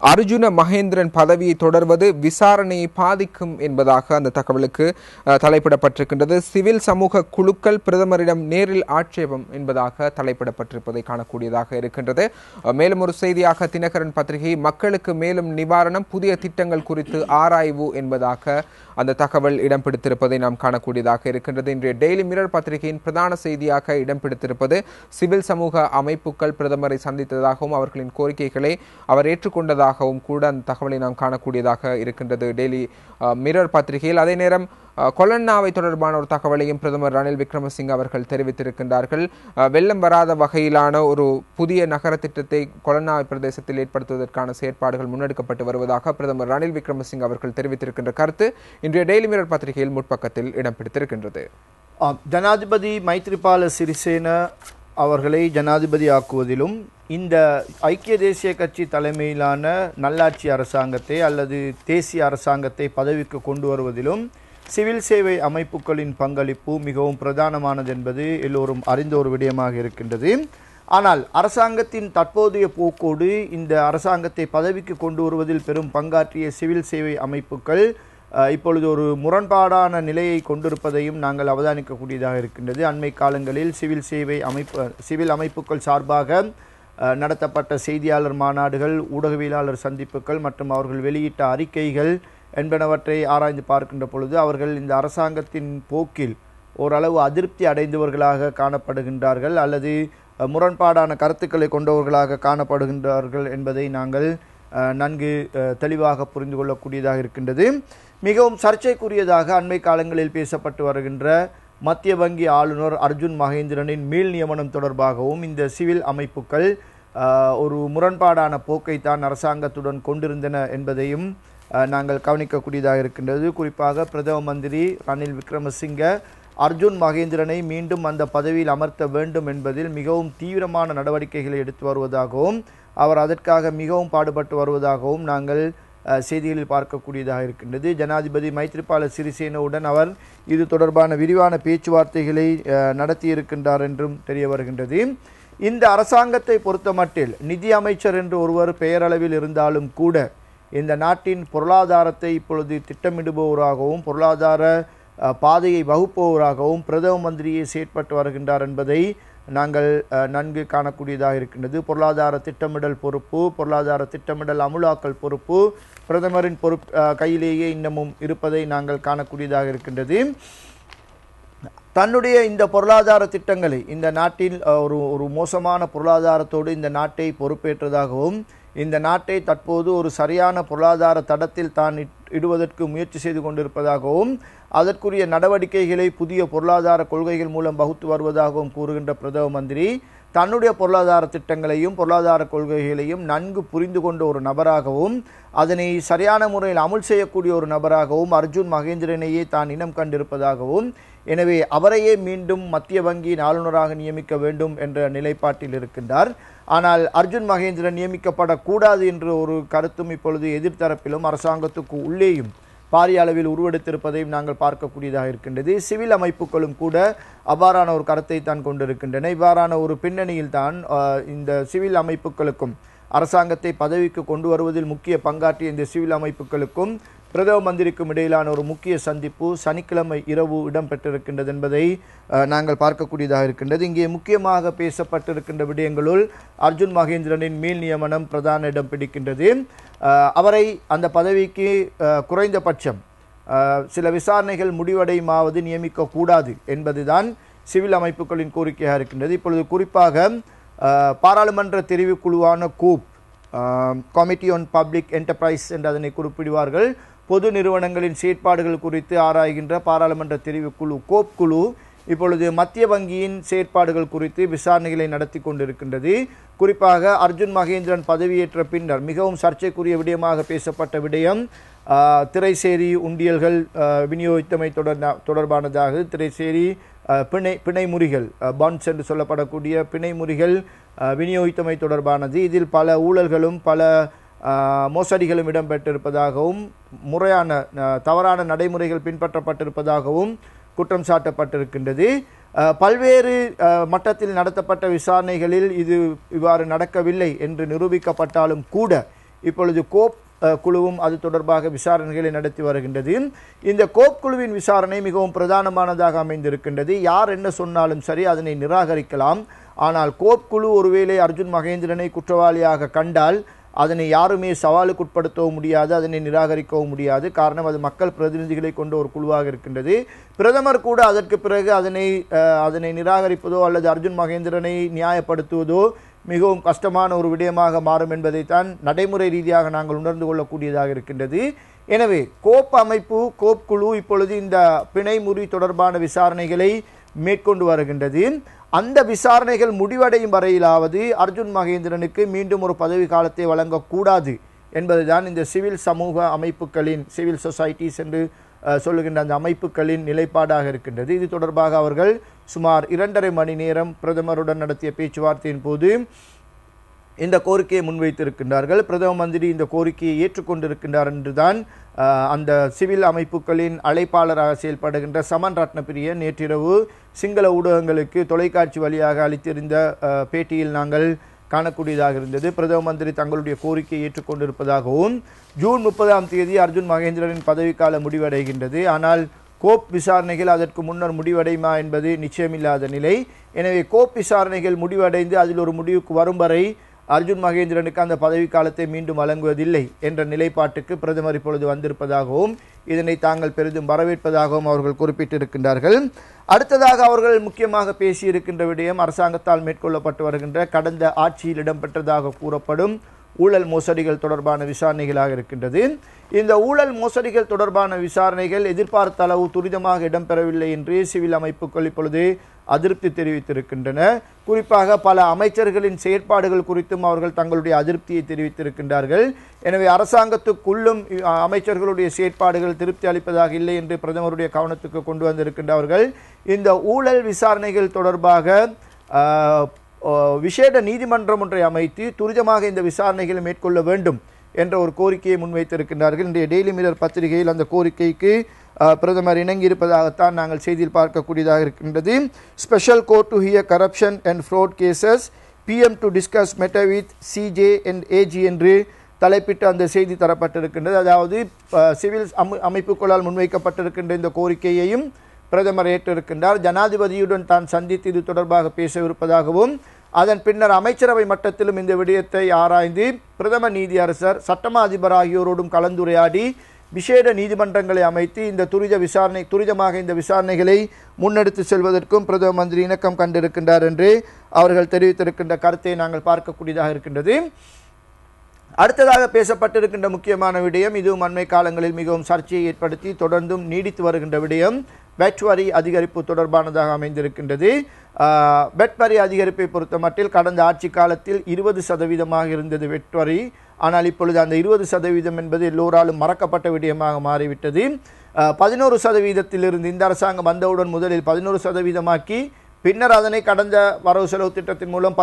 அர்ஜுன மகேந்திரன் பதவியை தொடர்வது விசாரணையை பாதிக்கும் என்பதாக அந்த தகவலுக்கு தலைப்பிடப்பட்டிருக்கின்றது. சிவில் சமூக குழுக்கள் பிரதமரிடம் நேரில் ஆட்சேபம் என்பதாக தலைப்பிடப்பட்டிருப்பதை காணக்கூடியதாக இருக்கின்றது. மேலும் ஒரு செய்தியாக தினகரன் பத்திரிகை மக்களுக்கு மேலும் நிவாரணம் புதிய திட்டங்கள் குறித்து ஆராய்வு என்பதாக அந்த தகவல் இடம் பிடித்திருப்பதை நாம் காணக்கூடியதாக இருக்கின்றது. இன்றைய டெய்லி மிரர் பத்திரிகையின் பிரதான செய்தியாக இடம் பிடித்திருப்பது சிவில் சமூக அமைப்புகள் பிரதமரை சந்தித்ததாகவும் அவர்களின் கோரிக்கைகளை அவர் ஏற்றுக்கொண்டதாகவும் கூட அந்த தகவலை நாம் காணக்கூடியதாக இருக்கின்றது டெய்லி மிரர் பத்திரிகையில். அதே நேரம் கொலன்னாவை தொடர்பான ஒரு தகவலையும் பிரதமர் ரணில் விக்ரமசிங்க அவர்கள் தெரிவித்திருக்கின்றார்கள். வெள்ளம் வராத வகையிலான ஒரு புதிய நகர திட்டத்தை கொலன்னாவை பிரதேசத்தில் ஏற்படுத்துவதற்கான செயற்பாடுகள் முன்னெடுக்கப்பட்டு வருவதாக பிரதமர் ரணில் விக்ரமசிங்க அவர்கள் தெரிவித்திருக்கின்ற கருத்து இன்றைய டெய்லி மிரர் பத்திரிகையில் முற்பக்கத்தில் இடம் பிடித்திருக்கின்றது. ஜனாதிபதி மைத்ரிபால சிறிசேன அவர்களை ஜனாதிபதி ஆக்குவதிலும் இந்த ஐக்கிய தேசிய கட்சி தலைமையிலான நல்லாட்சி அரசாங்கத்தை அல்லது தேசிய அரசாங்கத்தை பதவிக்கு கொண்டு வருவதிலும் சிவில் சேவை அமைப்புகளின் பங்களிப்பு மிகவும் பிரதானமானது என்பது எல்லோரும் அறிந்த ஒரு விடயமாக இருக்கின்றது. ஆனால் அரசாங்கத்தின் தற்போதைய போக்கோடு இந்த அரசாங்கத்தை பதவிக்கு கொண்டு வருவதில் பெரும் பங்காற்றிய சிவில் சேவை அமைப்புகள் இப்பொழுது ஒரு முரண்பாடான நிலையை கொண்டிருப்பதையும் நாங்கள் அவதானிக்கக்கூடியதாக இருக்கின்றது. அண்மை காலங்களில் சிவில் அமைப்புகள் சார்பாக நடத்தப்பட்ட செய்தியாளர் மாநாடுகள், ஊடகவியலாளர் சந்திப்புகள் மற்றும் அவர்கள் வெளியிட்ட அறிக்கைகள் என்பனவற்றை ஆராய்ந்து பார்க்கின்ற பொழுது அவர்கள் இந்த அரசாங்கத்தின் போக்கில் ஓரளவு அதிருப்தி அடைந்தவர்களாக காணப்படுகின்றார்கள் அல்லது முரண்பாடான கருத்துக்களை கொண்டவர்களாக காணப்படுகின்றார்கள் என்பதை நாங்கள் நன்கு தெளிவாக புரிந்து கொள்ளக்கூடியதாக இருக்கின்றது. மிகவும் சர்ச்சைக்குரியதாக அண்மை காலங்களில் பேசப்பட்டு வருகின்ற மத்திய வங்கி ஆளுநர் அர்ஜுன் மகேந்திரனின் மீள் நியமனம் தொடர்பாகவும் இந்த சிவில் அமைப்புகள் ஒரு முரண்பாடான போக்கைத்தான் அரசாங்கத்துடன் கொண்டிருந்தன என்பதையும் நாங்கள் கவனிக்கக்கூடியதாக இருக்கின்றது. குறிப்பாக பிரதம மந்திரி ரணில் விக்ரமசிங்க அர்ஜுன் மகேந்திரனை மீண்டும் அந்த பதவியில் அமர்த்த வேண்டும் என்பதில் மிகவும் தீவிரமான நடவடிக்கைகளை எடுத்து வருவதாகவும் அவர் அதற்காக மிகவும் பாடுபட்டு வருவதாகவும் நாங்கள் செய்திகளில் பார்க்கக்கூடியதாக இருக்கின்றது. ஜனாதிபதி மைத்ரிபால சிறிசேனவுடன் அவர் இது தொடர்பான விரிவான பேச்சுவார்த்தைகளை நடத்தியிருக்கின்றார் என்றும் தெரிய வருகின்றது. இந்த அரசாங்கத்தை பொறுத்தமட்டில் நிதி அமைச்சர் என்று ஒருவர் பெயரளவில் இருந்தாலும் கூட இந்த நாட்டின் பொருளாதாரத்தை இப்பொழுது திட்டமிடுபவராகவும் பொருளாதார பாதையை வகுப்பவராகவும் பிரதம மந்திரியை செயற்பட்டு வருகின்றார் என்பதை நாங்கள் நன்கு காணக்கூடியதாக இருக்கின்றது. பொருளாதார திட்டமிடல் பொறுப்பு, பொருளாதார திட்டமிடல் அமுலாக்கல் பொறுப்பு பிரதமரின் கையிலேயே இன்னமும் இருப்பதை நாங்கள் காணக்கூடியதாக இருக்கின்றது. தன்னுடைய இந்த பொருளாதார திட்டங்களை இந்த நாட்டில் ஒரு மோசமான பொருளாதாரத்தோடு இந்த நாட்டை பொறுப்பேற்றதாகவும் இந்த நாட்டை தற்போது ஒரு சரியான பொருளாதார தடத்தில் தான் இடுவதற்கு முயற்சி செய்து கொண்டிருப்பதாகவும் அதற்குரிய நடவடிக்கைகளை புதிய பொருளாதார கொள்கைகள் மூலம் வகுத்து வருவதாகவும் கூறுகின்ற பிரதம மந்திரி தன்னுடைய பொருளாதார திட்டங்களையும் பொருளாதார கொள்கைகளையும் நன்கு புரிந்து கொண்ட ஒரு நபராகவும் அதனை சரியான முறையில் அமுல் செய்யக்கூடிய ஒரு நபராகவும் அர்ஜுன் மகேந்திரனையே தான் இனம் கண்டிருப்பதாகவும் எனவே அவரையே மீண்டும் மத்திய வங்கியின் ஆளுநராக நியமிக்க வேண்டும் என்ற நிலைப்பாட்டில் இருக்கின்றார். ஆனால் அர்ஜுன் மகேந்திரன் நியமிக்கப்படக்கூடாது என்ற ஒரு கருத்தும் இப்பொழுது எதிர்த்தரப்பிலும் அரசாங்கத்துக்கு உள்ளேயும் பாரிய அளவில் உருவெடுத்திருப்பதையும் நாங்கள் பார்க்கக்கூடியதாக இருக்கின்றது. சிவில் அமைப்புகளும் கூட அவ்வாறான ஒரு கருத்தை தான் கொண்டிருக்கின்றன. இவ்வாறான ஒரு பின்னணியில் தான் இந்த சிவில் அமைப்புகளுக்கும் அரசாங்கத்தை பதவிக்கு கொண்டு வருவதில் முக்கிய பங்காற்றிய இந்த சிவில் அமைப்புகளுக்கும் பிரதம மந்திரிக்கும் இடையிலான ஒரு முக்கிய சந்திப்பு சனிக்கிழமை இரவு இடம்பெற்றிருக்கின்றது என்பதை நாங்கள் பார்க்கக்கூடியதாக இருக்கின்றது. இங்கே முக்கியமாக பேசப்பட்டிருக்கின்ற விடயங்களுள் அர்ஜுன் மகேந்திரனின் மீள் நியமனம் பிரதான இடம் பிடிக்கின்றது. அவரை அந்த பதவிக்கு குறைந்தபட்சம் சில விசாரணைகள் முடிவடையுமாவது நியமிக்கக்கூடாது என்பதுதான் சிவில் அமைப்புகளின் கோரிக்கையாக இருக்கின்றது. இப்பொழுது குறிப்பாக பாராளுமன்ற தெரிவுக்குழுவான கூப் கமிட்டி ஆன் பப்ளிக் என்டர்பிரைஸ் என்று அதனை குறிப்பிடுவார்கள். பொது நிறுவனங்களின் செயற்பாடுகள் குறித்து ஆராய்கின்ற பாராளுமன்ற தெரிவுக்குழு கோப் குழு இப்பொழுது மத்திய வங்கியின் செயற்பாடுகள் குறித்து விசாரணைகளை நடத்தி கொண்டிருக்கின்றது. குறிப்பாக அர்ஜுன் மகேந்திரன் பதவியேற்ற பின்னர் மிகவும் சர்ச்சைக்குரிய விடயமாக பேசப்பட்ட விடயம் திரைசேரி உண்டியல்கள் விநியோகித்தமை தொடர்பானதாக திரைசேரி பிணை முறிகள் பாண்ட்ஸ் என்று சொல்லப்படக்கூடிய பிணை முறிகள் விநியோகித்தமை தொடர்பானது. இதில் பல ஊழல்களும் பல மோசடிகளும் இடம்பெற்றிருப்பதாகவும் தவறான நடைமுறைகள் பின்பற்றப்பட்டிருப்பதாகவும் குற்றம் சாட்டப்பட்டிருக்கின்றது. பல்வேறு மட்டத்தில் நடத்தப்பட்ட விசாரணைகளில் இது இவ்வாறு நடக்கவில்லை என்று நிரூபிக்கப்பட்டாலும் கூட இப்பொழுது கோப் குழுவும் அது தொடர்பாக விசாரணைகளை நடத்தி வருகின்றது. இந்த கோப் குழுவின் விசாரணை மிகவும் பிரதானமானதாக அமைந்திருக்கின்றது. யார் என்ன சொன்னாலும் சரி அதனை நிராகரிக்கலாம். ஆனால் கோப் குழு ஒருவேளை அர்ஜுன் மகேந்திரனை குற்றவாளியாக கண்டால் அதனை யாருமே சவாலுக்குட்படுத்தவும் முடியாது, அதனை நிராகரிக்கவும் முடியாது. காரணம் அது மக்கள் பிரதிநிதிகளை கொண்ட ஒரு குழுவாக இருக்கின்றது. பிரதமர் கூட அதற்கு பிறகு அதனை நிராகரிப்பதோ அல்லது அர்ஜுன் மகேந்திரனை நியாயப்படுத்துவதோ மிகவும் கஷ்டமான ஒரு விடயமாக மாறும் என்பதைத்தான் நடைமுறை ரீதியாக நாங்கள் உணர்ந்து கொள்ளக்கூடியதாக இருக்கின்றது. எனவே கோப் குழு இப்பொழுது இந்த பிணை முறி தொடர்பான விசாரணைகளை மேற்கொண்டு வருகின்றது. அந்த விசாரணைகள் முடிவடையும் வரையிலாவது அர்ஜுன் மகேந்திரனுக்கு மீண்டும் ஒரு பதவி காலத்தை வழங்கக்கூடாது என்பதுதான் இந்த சிவில் சமூக அமைப்புகளின் சிவில் சொசைட்டிஸ் என்று சொல்லுகின்ற அந்த அமைப்புகளின் நிலைப்பாடாக இருக்கின்றது. இது தொடர்பாக அவர்கள் சுமார் 2.5 மணி நேரம் பிரதமருடன் நடத்திய பேச்சுவார்த்தையின் போது இந்த கோரிக்கையை முன்வைத்திருக்கின்றார்கள். பிரதம மந்திரி இந்த கோரிக்கையை ஏற்றுக்கொண்டிருக்கின்றார் என்றுதான் அந்த சிவில் அமைப்புகளின் அழைப்பாளராக செயல்படுகின்ற சமன் ரத்னபிரிய நேற்றிரவு சிங்கள ஊடகங்களுக்கு தொலைக்காட்சி வழியாக அளித்திருந்த பேட்டியில் நாங்கள் காணக்கூடியதாக இருந்தது. பிரதம மந்திரி தங்களுடைய கோரிக்கையை ஏற்றுக்கொண்டிருப்பதாகவும் ஜூன் 30ஆம் தேதி அர்ஜுன் மகேந்திரனின் பதவிக்கால முடிவடைகின்றது. ஆனால் கோப் விசாரணைகள் அதற்கு முன்னர் முடிவடையுமா என்பது நிச்சயமில்லாத நிலை. எனவே கோப் விசாரணைகள் முடிவடைந்து அதில் ஒரு முடிவுக்கு வரும் வரை அர்ஜுன் மகேந்திரனுக்கு அந்த பதவி காலத்தை மீண்டும் வழங்குவதில்லை என்ற நிலைப்பாட்டுக்கு பிரதமர் இப்பொழுது வந்திருப்பதாகவும் இதனை தாங்கள் பெரிதும் வரவேற்பதாகவும் அவர்கள் குறிப்பிட்டிருக்கின்றார்கள். அடுத்ததாக அவர்கள் முக்கியமாக பேசியிருக்கின்ற விடயம் அரசாங்கத்தால் மேற்கொள்ளப்பட்டு வருகின்ற கடந்த ஆட்சியில் இடம்பெற்றதாக கூறப்படும் ஊழல் மோசடிகள் தொடர்பான விசாரணைகளாக இருக்கின்றது. இந்த ஊழல் மோசடிகள் தொடர்பான விசாரணைகள் எதிர்பார்த்த அளவு துரிதமாக இடம்பெறவில்லை என்று சிவில் அமைப்புகள் இப்பொழுது அதிருப்தி தெரிவித்திருக்கின்றன. குறிப்பாக பல அமைச்சர்களின் செயற்பாடுகள் குறித்தும் அவர்கள் தங்களுடைய அதிருப்தியை தெரிவித்திருக்கின்றார்கள். எனவே அரசாங்கத்துக்குள்ளும் அமைச்சர்களுடைய செயற்பாடுகள் திருப்தி அளிப்பதாக இல்லை என்று பிரதமருடைய கவனத்துக்கு கொண்டு வந்திருக்கின்றார்கள். இந்த ஊழல் விசாரணைகள் தொடர்பாக விசேட நீதிமன்றம் ஒன்றை அமைத்து துரிதமாக இந்த விசாரணைகளை மேற்கொள்ள வேண்டும் என்ற ஒரு கோரிக்கையை முன்வைத்திருக்கின்றார்கள். இன்றைய டெய்லி மிரர் பத்திரிகையில் அந்த கோரிக்கைக்கு பிரதமர் இணங்கியிருப்பதாகத்தான் நாங்கள் செய்தியில் பார்க்கக்கூடியதாக இருக்கின்றது. Special court to hear corruption and fraud cases, PM to discuss matter with CJ and AG என்று தலைப்பிட்டு அந்த செய்தி தரப்பட்டிருக்கின்றது. அதாவது சிவில் அமைப்புகளால் முன்வைக்கப்பட்டிருக்கின்ற இந்த கோரிக்கையையும் பிரதமர் ஏற்றிருக்கின்றார். ஜனாதிபதியுடன் தான் சந்தித்து இது தொடர்பாக பேசவிருப்பதாகவும் அதன் பின்னர் அமைச்சரவை மட்டத்திலும் இந்த விடயத்தை ஆராய்ந்து பிரதம நீதியரசர் சட்டமா அதிபர் ஆகியோரோடும் கலந்துரையாடி விசேட நீதிமன்றங்களை அமைத்து இந்த துரிதமாக இந்த விசாரணைகளை முன்னெடுத்து செல்வதற்கும் பிரதம மந்திரி இணக்கம் கண்டிருக்கின்றார் என்று அவர்கள் தெரிவித்திருக்கின்ற கருத்தை நாங்கள் பார்க்கக்கூடியதாக இருக்கின்றது. அடுத்ததாக பேசப்பட்டிருக்கின்ற முக்கியமான விடயம், இதுவும் அண்மை காலங்களில் மிகவும் சர்ச்சையை ஏற்படுத்தி தொடர்ந்தும் நீடித்து வருகின்ற விடயம், வெட் வரி அதிகரிப்பு தொடர்பானதாக அமைந்திருக்கின்றது. வெட் வரி அதிகரிப்பை பொறுத்த மட்டில் கடந்த ஆட்சி காலத்தில் 20% இருந்தது வெட் வரி. ஆனால் இப்பொழுது அந்த 20% என்பது எல்லோராலும் மறக்கப்பட்ட விடயமாக மாறிவிட்டது. 11% இந்த அரசாங்கம் வந்தவுடன் முதலில் 11% பின்னர் அதனை கடந்த வரவு செலவு திட்டத்தின் மூலம்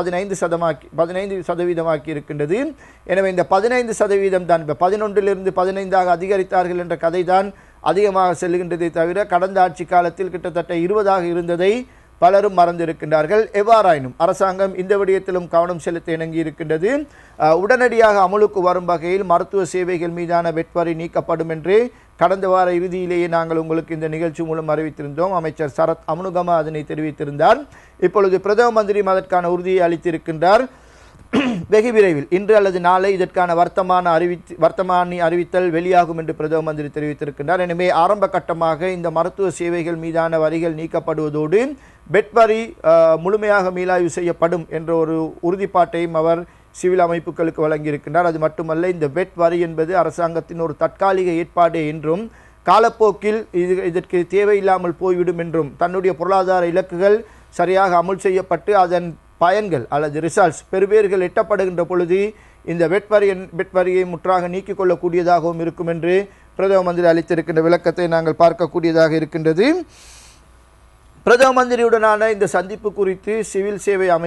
15% இருக்கின்றது. எனவே இந்த 15% தான் 11 15 அதிகரித்தார்கள் என்ற கதை தான் அதிகமாக செல்லுகின்றதை தவிர கடந்த ஆட்சி காலத்தில் கிட்டத்தட்ட 20 இருந்ததை பலரும் மறந்திருக்கின்றார்கள். எவ்வாறாயினும் அரசாங்கம் இந்த விடயத்திலும் கவனம் செலுத்த இணங்கி இருக்கின்றது. உடனடியாக அமலுக்கு வரும் வகையில் மருத்துவ சேவைகள் மீதான வெட் வரி நீக்கப்படும் என்று கடந்த வார இறுதியிலேயே நாங்கள் உங்களுக்கு இந்த நிகழ்ச்சி மூலம் அறிவித்திருந்தோம். அமைச்சர் சரத் அமுனுகம அதனை தெரிவித்திருந்தார். இப்பொழுது பிரதம மந்திரி அதற்கான உறுதியை அளித்திருக்கின்றார். வெகு விரைவில் இன்று அல்லது நாளை இதற்கான வர்த்தமானி அறிவித்தல் வெளியாகும் என்று பிரதம மந்திரி தெரிவித்திருக்கின்றார். எனவே ஆரம்ப கட்டமாக இந்த மருத்துவ சேவைகள் மீதான வரிகள் நீக்கப்படுவதோடு வெட் வரி முழுமையாக மீளாய்வு செய்யப்படும் என்ற ஒரு உறுதிப்பாட்டையும் அவர் சிவில் அமைப்புகளுக்கு வழங்கியிருக்கின்றார். அது மட்டுமல்ல, இந்த வெட் வரி என்பது அரசாங்கத்தின் ஒரு தற்காலிக ஏற்பாடு என்றும் காலப்போக்கில் இதற்கு தேவையில்லாமல் போய்விடும் என்றும் தன்னுடைய பொருளாதார இலக்குகள் சரியாக அமுல் செய்யப்பட்டு அதன் பயன்கள் அல்லது ரிசல்ட்ஸ் பெறுபேறுகள் எட்டப்படுகின்ற பொழுது இந்த வெட் வரியை முற்றாக நீக்கிக் கொள்ளக்கூடியதாகவும் இருக்கும் என்று பிரதம மந்திரி அளித்திருக்கின்ற விளக்கத்தை நாங்கள் பார்க்கக்கூடியதாக இருக்கின்றது. பிரதம மந்திரியுடனான இந்த சந்திப்பு குறித்து சிவில்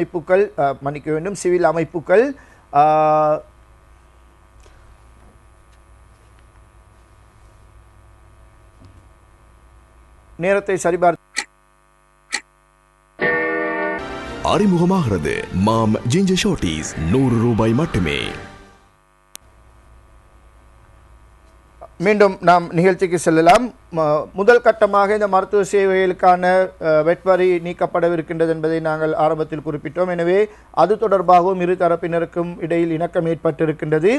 அமைப்புகள் நேரத்தை சரிபார்த்து அறிமுகமாகிறது மாம் ஜிஞ்சர் ஷார்ட்டீஸ் 100 ரூபாய் மட்டுமே. மீண்டும் நாம் நிகழ்ச்சிக்கு செல்லலாம். முதல் கட்டமாக இந்த மருத்துவ சேவைகளுக்கான வெட்வரி நீக்கப்படவிருக்கின்றது என்பதை நாங்கள் ஆரம்பத்தில் குறிப்பிட்டோம். எனவே அது தொடர்பாகவும் இரு தரப்பினருக்கும் இடையில் இணக்கம் ஏற்பட்டிருக்கின்றது.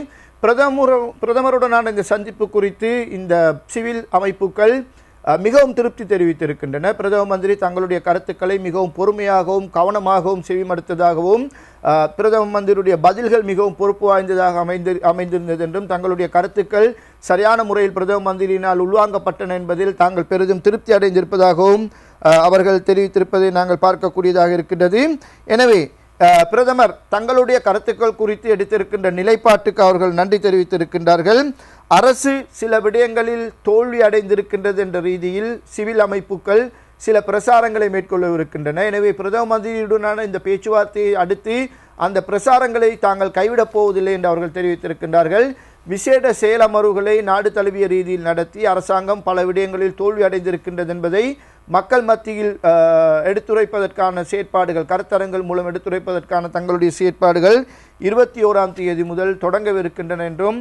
பிரதமருடனான இந்த சந்திப்பு குறித்து இந்த சிவில் அமைப்புகள் மிகவும் திருப்தி தெரிவித்திருக்கின்றன. பிரதம மந்திரி தங்களுடைய கருத்துக்களை மிகவும் பொறுமையாகவும் கவனமாகவும் செவிமடுத்ததாகவும் பிரதம மந்திரியுடைய பதில்கள் மிகவும் பொறுப்பு வாய்ந்ததாக அமைந்திருந்தது என்றும் தங்களுடைய கருத்துக்கள் சரியான முறையில் பிரதம மந்திரியினால் உள்வாங்கப்பட்டன என்பதில் தாங்கள் பெரிதும் திருப்தி அடைந்திருப்பதாகவும் அவர்கள் தெரிவித்திருப்பதை நாங்கள் பார்க்கக்கூடியதாக இருக்கின்றது. எனவே பிரதமர் தங்களுடைய கருத்துக்கள் குறித்து எடுத்திருக்கின்ற நிலைப்பாட்டுக்கு அவர்கள் நன்றி தெரிவித்திருக்கின்றார்கள். அரசு சில விடயங்களில் தோல்வி அடைந்திருக்கின்றது என்ற ரீதியில் சிவில் அமைப்புகள் சில பிரசாரங்களை மேற்கொள்ளவிருக்கின்றன. எனவே பிரதம மந்திரியுடனான இந்த பேச்சுவார்த்தையை அடுத்து அந்த பிரசாரங்களை தாங்கள் கைவிடப் போவதில்லை என்று அவர்கள் தெரிவித்திருக்கின்றார்கள். விசேட செயலமர்வுகளை நாடு தழுவிய ரீதியில் நடத்தி அரசாங்கம் பல விடயங்களில் தோல்வி அடைந்திருக்கின்றது என்பதை மக்கள் மத்தியில் எடுத்துரைப்பதற்கான செயற்பாடுகள், கருத்தரங்கள் மூலம் எடுத்துரைப்பதற்கான தங்களுடைய செயற்பாடுகள் 21ஆம் தேதி முதல் தொடங்கவிருக்கின்றன என்றும்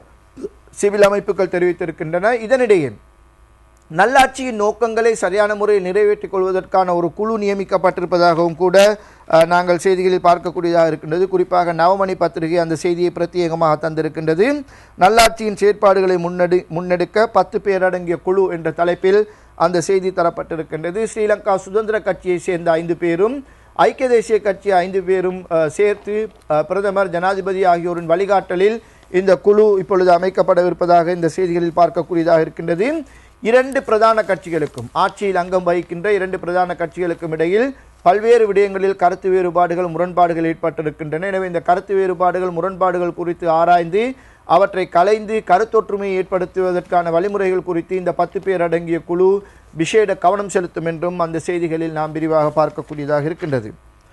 சிவில் அமைப்புகள் தெரிவித்திருக்கின்றன. இதனிடையே நல்லாட்சியின் நோக்கங்களை சரியான முறையில் நிறைவேற்றிக் கொள்வதற்கான ஒரு குழு நியமிக்கப்பட்டிருப்பதாகவும் கூட நாங்கள் செய்திகளில் பார்க்கக்கூடியதாக இருக்கின்றது. குறிப்பாக நவமணி பத்திரிகை அந்த செய்தியை பிரத்யேகமாக தந்திருக்கின்றது. நல்லாட்சியின் செயற்பாடுகளை முன்னெடுக்க 10 பேர் அடங்கிய குழு என்ற தலைப்பில் அந்த செய்தி தரப்பட்டிருக்கின்றது. ஸ்ரீலங்கா சுதந்திர கட்சியை சேர்ந்த 5 பேரும் ஐக்கிய தேசிய கட்சி 5 பேரும் சேர்த்து பிரதமர், ஜனாதிபதி ஆகியோரின் வழிகாட்டலில் இந்த குழு இப்பொழுது அமைக்கப்படவிருப்பதாக இந்த செய்திகளில் பார்க்கக்கூடியதாக இருக்கின்றது. 2 பிரதான கட்சிகளுக்கும், ஆட்சியில் அங்கம் வகிக்கின்ற 2 பிரதான கட்சிகளுக்கும் இடையில் பல்வேறு விடயங்களில் கருத்து வேறுபாடுகள், முரண்பாடுகள் ஏற்பட்டிருக்கின்றன. எனவே இந்த கருத்து வேறுபாடுகள், முரண்பாடுகள் குறித்து ஆராய்ந்து அவற்றை கலைந்து கருத்தொற்றுமையை ஏற்படுத்துவதற்கான வழிமுறைகள் குறித்து இந்த 10 பேர் அடங்கிய குழு விசேட கவனம் செலுத்தும் என்றும் அந்த செய்திகளில் நாம் விரிவாக பார்க்கக்கூடியதாக இருக்கின்றது.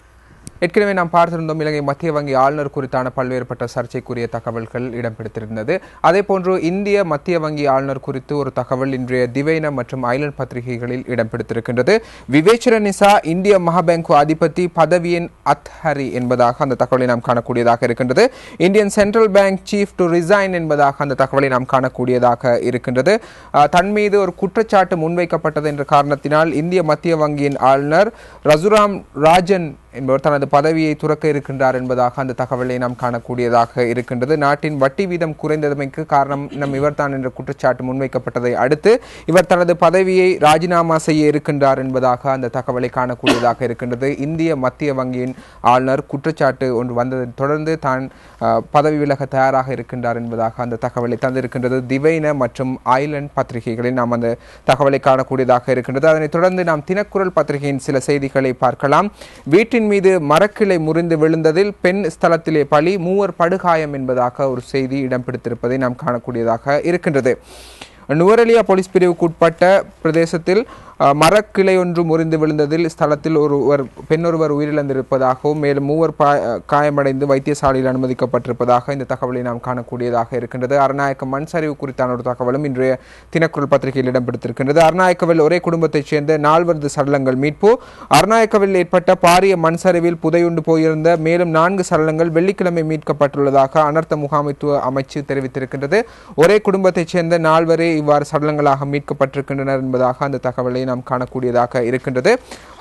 ஏற்கனவே நாம் பார்த்திருந்தோம், இலங்கை மத்திய வங்கி ஆளுநர் குறித்தான பல்வேறுபட்ட சர்ச்சைக்குரிய தகவல்கள் இடம்பெடுத்திருந்தது. அதே போன்று இந்திய மத்திய வங்கி ஆளுநர் குறித்து ஒரு தகவல் இன்றைய திவைன மற்றும் ஐலண்ட் பத்திரிகைகளில் இடம்பெடுத்திருக்கின்றது. விவேச்சரநிசா இந்திய மகாபேங்கு அதிபதி பதவியின் அத்ஹரி என்பதாக அந்த தகவலை நாம் காணக்கூடியதாக இருக்கின்றது. Indian Central Bank chief to resign என்பதாக அந்த தகவலை நாம் காணக்கூடியதாக இருக்கின்றது. தன் மீது ஒரு குற்றச்சாட்டு முன்வைக்கப்பட்டது என்ற காரணத்தினால் இந்திய மத்திய வங்கியின் ஆளுநர் ரகுராம் ராஜன் என்பவர் தனது பதவியை துறக்க இருக்கின்றார் என்பதாக அந்த தகவலை நாம் காணக்கூடியதாக இருக்கின்றது. நாட்டின் வட்டி வீதம் குறைந்ததமைக்கு காரணம் இவர்தான் என்ற குற்றச்சாட்டு முன்வைக்கப்பட்டதை அடுத்து இவர் தனது பதவியை ராஜினாமா செய்ய இருக்கின்றார் என்பதாக அந்த தகவலை காணக்கூடியதாக இருக்கின்றது. இந்திய மத்திய வங்கியின் ஆளுநர் குற்றச்சாட்டு ஒன்று வந்ததை தொடர்ந்து தான் பதவி விலக தயாராக இருக்கின்றார் என்பதாக அந்த தகவலை தந்திருக்கின்றது. திவைன மற்றும் ஐலண்ட் பத்திரிகைகளில் நாம் அந்த தகவலை காணக்கூடியதாக இருக்கின்றது. அதனைத் தொடர்ந்து நாம் தினக்குரல் பத்திரிகையின் சில செய்திகளை பார்க்கலாம். வீட்டின் மீது மரக்கிளை முறிந்து விழுந்ததில் பெண் ஸ்தலத்திலே பலி, 3 படுகாயம் என்பதாக ஒரு செய்தி இடம்பெடுத்திருப்பதை நாம் காணக்கூடியதாக இருக்கின்றது. நுவரெலியா போலீஸ் பிரிவுக்கு உட்பட்ட பிரதேசத்தில் மரக்கிளை ஒன்று முறிந்து விழுந்ததில் ஸ்தலத்தில் பெண்ணொருவர் உயிரிழந்திருப்பதாகவும் மேலும் 3 காயமடைந்து வைத்தியசாலையில் அனுமதிக்கப்பட்டிருப்பதாக இந்த தகவலை நாம் காணக்கூடியதாக இருக்கின்றது. அர்நாயக்க மண் சரிவு குறித்தான ஒரு தகவலும் இன்றைய தினக்குரல் பத்திரிகையில் இடம்பெடுத்திருக்கின்றது. அர்நாயக்கவில் ஒரே குடும்பத்தைச் சேர்ந்த 4 சடலங்கள் மீட்பு. அர்நாயக்கவில் ஏற்பட்ட பாரிய மண் சரிவில் புதையுண்டு போயிருந்த மேலும் 4 சடலங்கள் வெள்ளிக்கிழமை மீட்கப்பட்டுள்ளதாக அனர்த்த முகாமைத்துவ அமைச்சு தெரிவித்திருக்கின்றது. ஒரே குடும்பத்தைச் சேர்ந்த 4 இவ்வாறு சடலங்களாக மீட்கப்பட்டிருக்கின்றனர் என்பதாக அந்த தகவலை நாம் காணக்கூடியதாக இருக்கின்றது.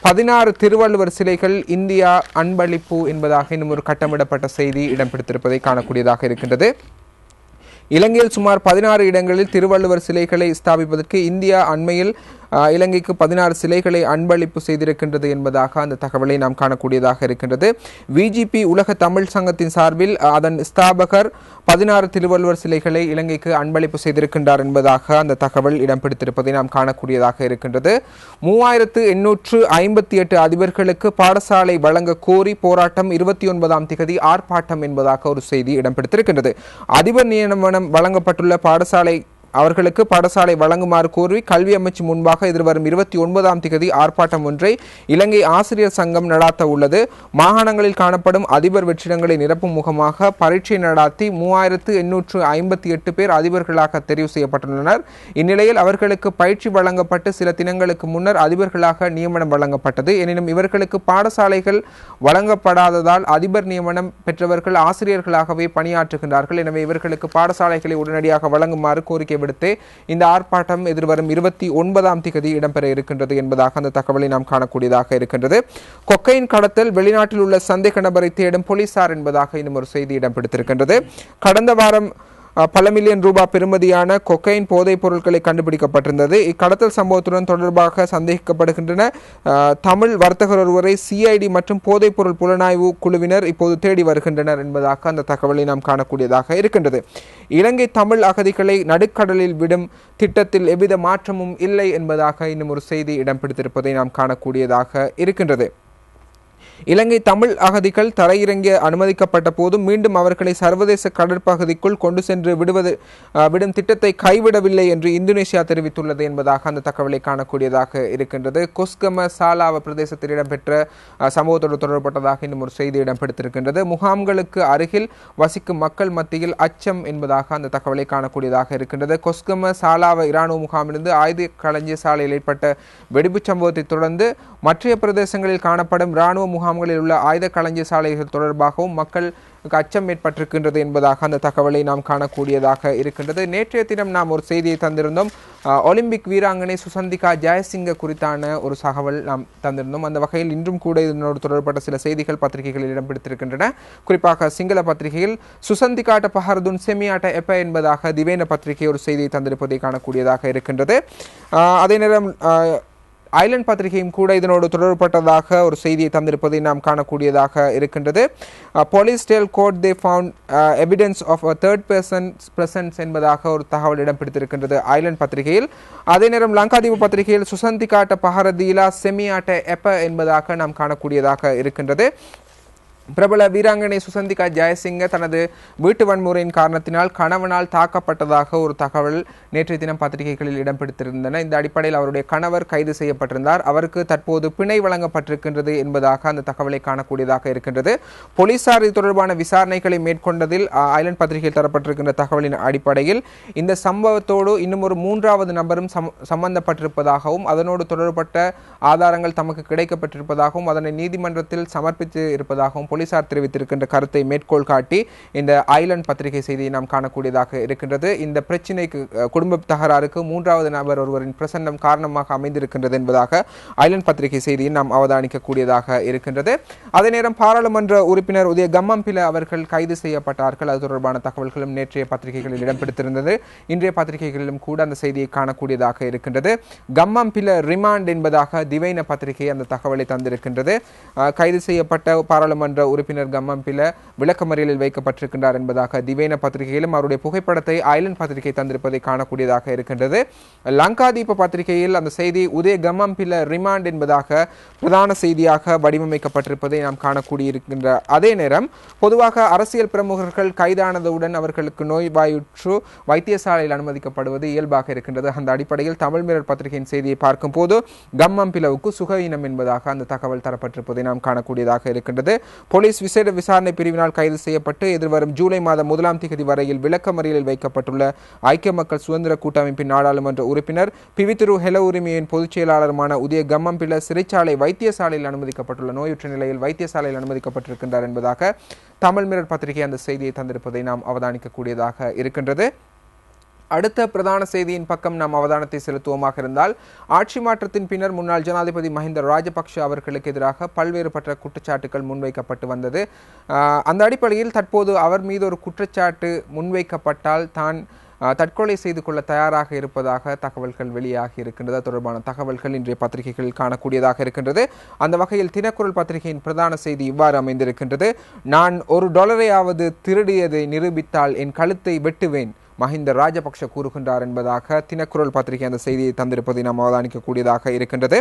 16 திருவள்ளுவர் சிலைகள் இந்தியா அன்பளிப்பு என்பதாக இன்னும் ஒரு கட்டமிடப்பட்ட செய்தி இடம்பெடுத்திருப்பதை காணக்கூடியதாக இருக்கின்றது. இலங்கையில் சுமார் 16 இடங்களில் திருவள்ளுவர் சிலைகளை ஸ்தாபிப்பதற்கு இந்தியா அண்மையில் இலங்கைக்கு 16 சிலைகளை அன்பளிப்பு செய்திருக்கின்றது என்பதாக அந்த தகவலை நாம் காணக்கூடியதாக இருக்கின்றது. விஜிபி உலக தமிழ் சங்கத்தின் சார்பில் அதன் ஸ்தாபகர் 16 திருவள்ளுவர் சிலைகளை இலங்கைக்கு அன்பளிப்பு செய்திருக்கின்றார் என்பதாக அந்த தகவல் இடம்பெடுத்திருப்பதை நாம் காணக்கூடியதாக இருக்கின்றது. 3858 அதிபர்களுக்கு பாடசாலை வழங்க கோரி போராட்டம் 29ஆம் திகதி ஆர்ப்பாட்டம் என்பதாக ஒரு செய்தி இடம்பெடுத்திருக்கின்றது. அதிபர் நியமனம் வழங்கப்பட்டுள்ள அவர்களுக்கு பாடசாலை வழங்குமாறு கோரி கல்வி அமைச்சு முன்பாக எதிர்வரும் 29ஆம் திகதி ஆர்ப்பாட்டம் ஒன்றை இலங்கை ஆசிரியர் சங்கம் நடாத்த உள்ளது. மாகாணங்களில் காணப்படும் அதிபர் வெற்றிடங்களை நிரப்பும் முகமாக பரீட்சை நடாத்தி 3858 பேர் அதிபர்களாக தெரிவு செய்யப்பட்டுள்ளனர். இந்நிலையில் அவர்களுக்கு பயிற்சி வழங்கப்பட்டு சில தினங்களுக்கு முன்னர் அதிபர்களாக நியமனம் வழங்கப்பட்டது. எனினும் இவர்களுக்கு பாடசாலைகள் வழங்கப்படாததால் அதிபர் நியமனம் பெற்றவர்கள் ஆசிரியர்களாகவே பணியாற்றுகின்றார்கள். எனவே இவர்களுக்கு பாடசாலைகளை உடனடியாக வழங்குமாறு கோரிக்கை விடுத்தே இந்த ஆர்ப்பாட்டம் எதிர்வரும் 29ஆம் தேதி இடம்பெற இருக்கின்றது என்பதாக அந்த தகவலை நாம் காணக்கூடியதாக இருக்கின்றது. கொக்கைன் கடத்தல் வெளிநாட்டில் உள்ள சந்தேக நபரை தேடும் போலீசார் என்பதாக இன்னும் ஒரு செய்தி இடம் பிடித்திருக்கின்றது. கடந்த வாரம் பல மில்லியன் ரூபாய் பெறுமதியான கொக்கைன் போதைப் பொருட்களை கண்டுபிடிக்கப்பட்டிருந்தது. இக்கடத்தல் சம்பவத்துடன் தொடர்பாக சந்தேகிக்கப்படுகின்றன தமிழ் வர்த்தகர் ஒருவரை சிஐடி மற்றும் போதைப் பொருள் புலனாய்வு குழுவினர் இப்போது தேடி வருகின்றனர் என்பதாக அந்த தகவலை நாம் காணக்கூடியதாக இருக்கின்றது. இலங்கை தமிழ் அகதிகளை நடுக்கடலில் விடும் திட்டத்தில் எவ்வித மாற்றமும் இல்லை என்பதாக இன்னும் ஒரு செய்தி இடம் பிடித்திருப்பதை நாம் காணக்கூடியதாக இருக்கின்றது. இலங்கை தமிழ் அகதிகள் தரையிறங்க அனுமதிக்கப்பட்ட போதும் மீண்டும் அவர்களை சர்வதேச கடற்பகுதிக்குள் கொண்டு சென்று விடும் திட்டத்தை கைவிடவில்லை என்று இந்தோனேசியா தெரிவித்துள்ளது என்பதாக அந்த தகவலை காணக்கூடியதாக இருக்கின்றது. கொஸ்கம சாலாவ பிரதேசத்தில் இடம்பெற்ற சம்பவத்தோடு தொடர்பட்டதாக இன்னும் ஒரு செய்தி இடம்பெடுத்திருக்கின்றது. முகாம்களுக்கு அருகில் வசிக்கும் மக்கள் மத்தியில் அச்சம் என்பதாக அந்த தகவலை காணக்கூடியதாக இருக்கின்றது. கொஸ்கம சாலாவ இராணுவ முகாமிலிருந்து ஆயுத களஞ்சிய சாலையில் ஏற்பட்ட வெடிப்பு சம்பவத்தை தொடர்ந்து மற்ற பிரதேசங்களில் காணப்படும் இராணுவ முகாம்களில் உள்ள ஆயுத களஞ்சிய சாலைகள் தொடர்பாகவும் மக்களுக்கு அச்சம் ஏற்பட்டிருக்கின்றது என்பதாக அந்த தகவலை நாம் காணக்கூடியதாக இருக்கின்றது. நேற்றைய தினம் நாம் ஒரு செய்தியை தந்திருந்தோம். ஒலிம்பிக் வீராங்கனை சுசந்திகா ஜெயசிங்க குறித்தான ஒரு தகவல் நாம் தந்திருந்தோம். அந்த வகையில் இன்றும் கூட இதனோடு தொடர்பட்ட சில செய்திகள் பத்திரிகைகளில் இடம் பிடித்திருக்கின்றன. குறிப்பாக சிங்கள பத்திரிகையில் சுசந்திகாட்ட பஹர்துன் செமியாட்ட எப்ப என்பதாக திவேன பத்திரிகை ஒரு செய்தியை தந்திருப்பதை காணக்கூடியதாக இருக்கின்றது. அதே நேரம் ஐலண்ட் பத்திரிகையும் கூட இதனோடு தொடர்பட்டதாக ஒரு செய்தியை தந்திருப்பதை நாம் காணக்கூடியதாக இருக்கின்றது. Police tell court they found evidence of a third person's presence என்பதாக ஒரு தகவல் இடம் பிடித்திருக்கின்றது ஐலண்ட் பத்திரிகையில். அதே நேரம் லங்காதீப பத்திரிகையில் சுசந்திகாட்ட பஹரதீலா செமியாட்ட எப்ப என்பதாக நாம் காணக்கூடியதாக இருக்கின்றது. பிரபல வீராங்கனை சுசந்திகா ஜெயசிங்க தனது வீட்டு வன்முறையின் காரணத்தினால் கணவனால் தாக்கப்பட்டதாக ஒரு தகவல் நேற்றைய தினம் பத்திரிகைகளில் இடம் பிடித்திருந்தன. இந்த அடிப்படையில் அவருடைய கணவர் கைது செய்யப்பட்டிருந்தார். அவருக்கு தற்போது பிணை வழங்கப்பட்டிருக்கின்றது என்பதாக அந்த தகவலை காணக்கூடியதாக இருக்கின்றது. போலீசார் இது தொடர்பான விசாரணைகளை மேற்கொண்டதில் ஐலண்ட் பத்திரிகையில் தரப்பட்டிருக்கின்ற தகவலின் அடிப்படையில் இந்த சம்பவத்தோடு இன்னும் ஒரு 3வது நபரும் சம்பந்தப்பட்டிருப்பதாகவும் அதனோடு தொடர்பட்ட ஆதாரங்கள் தமக்கு கிடைக்கப்பட்டிருப்பதாகவும் அதனை நீதிமன்றத்தில் சமர்ப்பித்து இருப்பதாகவும் போலீசார் தெரிவித்திருக்கின்ற கருத்தை மேற்கோள் காட்டி இந்த ஐலண்ட் பத்திரிகை செய்தியை நாம் காணக்கூடியதாக இருக்கின்றது. இந்த பிரச்சினைக்கு குடும்ப தகராறுக்கு 3வது நபர் ஒருவரின் பிரசன்னம் காரணமாக அமைந்திருக்கின்றது என்பதாக ஐலண்ட் பத்திரிகை செய்தியை நாம் அவதானிக்கக்கூடியதாக இருக்கின்றது. அதே நேரம் பாராளுமன்ற உறுப்பினர் உதய கம்மம்பில அவர்கள் கைது செய்யப்பட்டார்கள். அது தொடர்பான தகவல்களும் நேற்றைய பத்திரிகைகளில் இடம்பெடுத்திருந்தது. இன்றைய பத்திரிகைகளிலும் கூட அந்த செய்தியை காணக்கூடியதாக இருக்கின்றது. கம்மம்பில ரிமாண்ட் என்பதாக திவைன பத்திரிகை அந்த தகவலை தந்திருக்கின்றது. கைது செய்யப்பட்ட பாராளுமன்ற உறுப்பினர் கம்மம்பில விளக்கமறியலில் வைக்கப்பட்டிருக்கின்றார் என்பதாக திவேன பத்திரிகையிலும் அவருடைய புகைப்படத்தை ஐலண்ட் பத்திரிகை தந்திருப்பதை காணக்கூடியதாக இருக்கின்றது. லங்காதீப பத்திரிகையில் அந்த செய்தி உதய கம்மம்பில ரிமாண்ட் என்பதாக பிரதான செய்தியாக வடிவமைக்கப்பட்டிருப்பதை நாம் காணக்கூடியிருக்கின்ற அதே நேரம் பொதுவாக அரசியல் பிரமுகர்கள் கைதானதுடன் அவர்களுக்கு நோய்வாயுற்று வைத்தியசாலையில் அனுமதிக்கப்படுவது இயல்பாக இருக்கின்றது. அந்த அடிப்படையில் தமிழ் மிரர் பத்திரிகையின் செய்தியை பார்க்கும் போது கம்மம்பிலவுக்கு சுகவீனம் என்பதாக அந்த தகவல் தரப்பட்டிருப்பதை நாம் காணக்கூடியதாக இருக்கின்றது. போலீஸ் விசேட விசாரணை பிரிவினால் கைது செய்யப்பட்டு எதிர்வரும் ஜூலை மாதம் 1ஆம் தேதி வரையில் விளக்கமறியலில் வைக்கப்பட்டுள்ள ஐக்கிய மக்கள் சுதந்திர கூட்டமைப்பின் நாடாளுமன்ற உறுப்பினர் பிவித்துரு ஹெல உரிமையின் பொதுச் செயலாளருமான உதய கம்மம்பில சிறைச்சாலை வைத்தியசாலையில் அனுமதிக்கப்பட்டுள்ள நோயுற்ற நிலையில் வைத்தியசாலையில் அனுமதிக்கப்பட்டிருக்கின்றார் என்பதாக தமிழ் மிரர் பத்திரிகை அந்த செய்தியை தந்திருப்பதை நாம் அவதானிக்கக்கூடியதாக இருக்கின்றது. அடுத்த பிரதான செய்தியின் பக்கம் நாம் அவதானத்தை செலுத்துவோமாக இருந்தால் ஆட்சி மாற்றத்தின் பின்னர் முன்னாள் ஜனாதிபதி மஹிந்த ராஜபக்ஷ அவர்களுக்கு எதிராக பல்வேறுபட்ட குற்றச்சாட்டுகள் முன்வைக்கப்பட்டு வந்தது. அந்த அடிப்படையில் தற்போது அவர் மீது ஒரு குற்றச்சாட்டு முன்வைக்கப்பட்டால் தான் தற்கொலை செய்து கொள்ள தயாராக இருப்பதாக தகவல்கள் வெளியாகி இருக்கின்றது. தொடர்பான தகவல்கள் இன்றைய பத்திரிகைகளில் காணக்கூடியதாக இருக்கின்றது. அந்த வகையில் தினக்குரல் பத்திரிகையின் பிரதான செய்தி இவ்வாறு அமைந்திருக்கின்றது. நான் $1 திருடியதை நிரூபித்தால் என் கழுத்தை வெட்டுவேன் மஹிந்த ராஜபக்ஷ கூறுகின்றார் என்பதாக தினக்குரல் பத்திரிகை அந்த செய்தியை தந்திருப்பதை நாம் அவதானிக்கக்கூடியதாக இருக்கின்றது.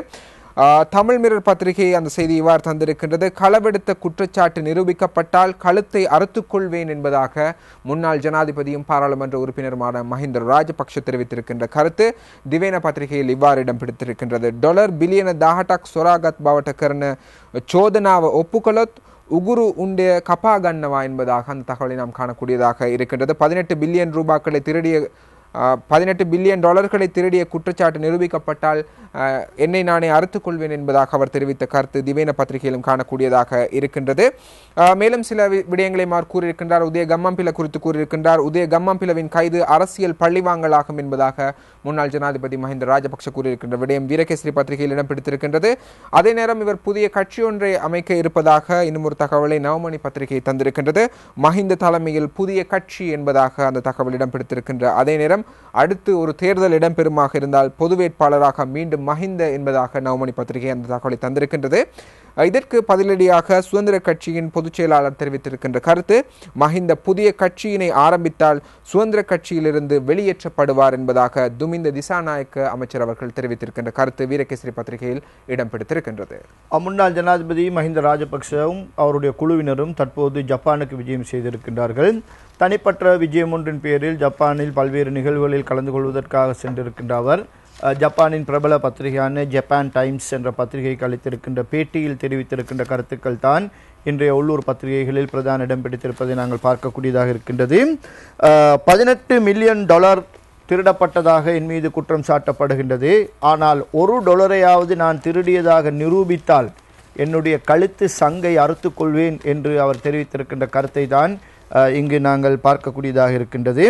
தமிழ் மிரர் பத்திரிகை அந்த செய்தி இவ்வாறு தந்திருக்கின்றது. களவெடுத்த குற்றச்சாட்டு நிரூபிக்கப்பட்டால் கழுத்தை அறுத்துக்கொள்வேன் என்பதாக முன்னாள் ஜனாதிபதியும் பாராளுமன்ற உறுப்பினருமான மஹிந்த ராஜபக்ஷ தெரிவித்திருக்கின்ற கருத்து திவேன பத்திரிகையில் இவ்வாறு இடம் பிடித்திருக்கின்றது. $1 දාහටක් සොරාගත් බවට කරන චෝදනාව ඔප්පු உகுரு உண்டே கப்பா கண்ணவா என்பதாக அந்த தகவலை நாம் காணக்கூடியதாக இருக்கின்றது. 18 பில்லியன் ரூபாய்களை திருடிய $18 பில்லியன் திருடிய குற்றச்சாட்டு நிரூபிக்கப்பட்டால் என்னை நானே அறுத்துக் கொள்வேன் என்பதாக அவர் தெரிவித்த கருத்து திவேன பத்திரிகையிலும் காணக்கூடியதாக இருக்கின்றது. மேலும் சில விடயங்களை கூறியிருக்கின்றார். உதய கம்மம்பில குறித்து கூறியிருக்கின்றார். உதய கம்மம்பிலவின் கைது அரசியல் பழிவாங்கலாகும் என்பதாக முன்னாள் ஜனாதிபதி மஹிந்த ராஜபக்ஷ கூறியிருக்கின்ற விடயம் வீரகேசரி பத்திரிகையில் இடம் பிடித்திருக்கின்றது. அதே நேரம் இவர் புதிய கட்சி ஒன்றை அமைக்க இருப்பதாக இன்னும் ஒரு தகவலை நவமணி பத்திரிகை தந்திருக்கின்றது. மஹிந்த தலைமையில் புதிய கட்சி என்பதாக அந்த தகவல் இடம் பிடித்திருக்கின்ற அதே நேரம் அடுத்து ஒரு தேர்தல் இடம்பெறுமாக இருந்தால் பொது வேட்பாளராக மீண்டும் மஹிந்த என்பதாக நவமணி பத்திரிகை அந்த தகவலை தந்திருக்கின்றது. இதற்கு பதிலடியாக சுதந்திர கட்சியின் பொதுச் செயலாளர் தெரிவித்திருக்கின்ற கருத்து, மஹிந்த புதிய கட்சியினை ஆரம்பித்தால் சுதந்திர கட்சியிலிருந்து வெளியேற்றப்படுவார் என்பதாக துமிந்த திசாநாயக்க அமைச்சர் அவர்கள் தெரிவித்திருக்கின்ற கருத்து வீரகேசரி பத்திரிகையில் இடம் பிடித்திருக்கின்றது. முன்னாள் ஜனாதிபதி மஹிந்த ராஜபக்சவும் அவருடைய குழுவினரும் தற்போது ஜப்பானுக்கு விஜயம் செய்திருக்கின்றார்கள். தனிப்பட்ட விஜயம் ஒன்றின் பேரில் ஜப்பானில் பல்வேறு நிகழ்வுகளில் கலந்து கொள்வதற்காக சென்றிருக்கின்ற அவர் ஜப்பானின் பிரபல பத்திரிகையான ஜப்பான் டைம்ஸ் என்ற பத்திரிகைக்கு அளித்திருக்கின்ற பேட்டியில் தெரிவித்திருக்கின்ற கருத்துக்கள் தான் இன்றைய உள்ளூர் பத்திரிகைகளில் பிரதான இடம் பிடித்திருப்பதை நாங்கள் பார்க்கக்கூடியதாக இருக்கின்றது. $18 மில்லியன் திருடப்பட்டதாக என் மீது குற்றம் சாட்டப்படுகின்றது. ஆனால் $1 நான் திருடியதாக நிரூபித்தால் என்னுடைய கழுத்து சங்கை அறுத்துக் கொள்வேன் என்று அவர் தெரிவித்திருக்கின்ற கருத்தை தான் இங்கு நாங்கள் பார்க்கக்கூடியதாக இருக்கின்றது.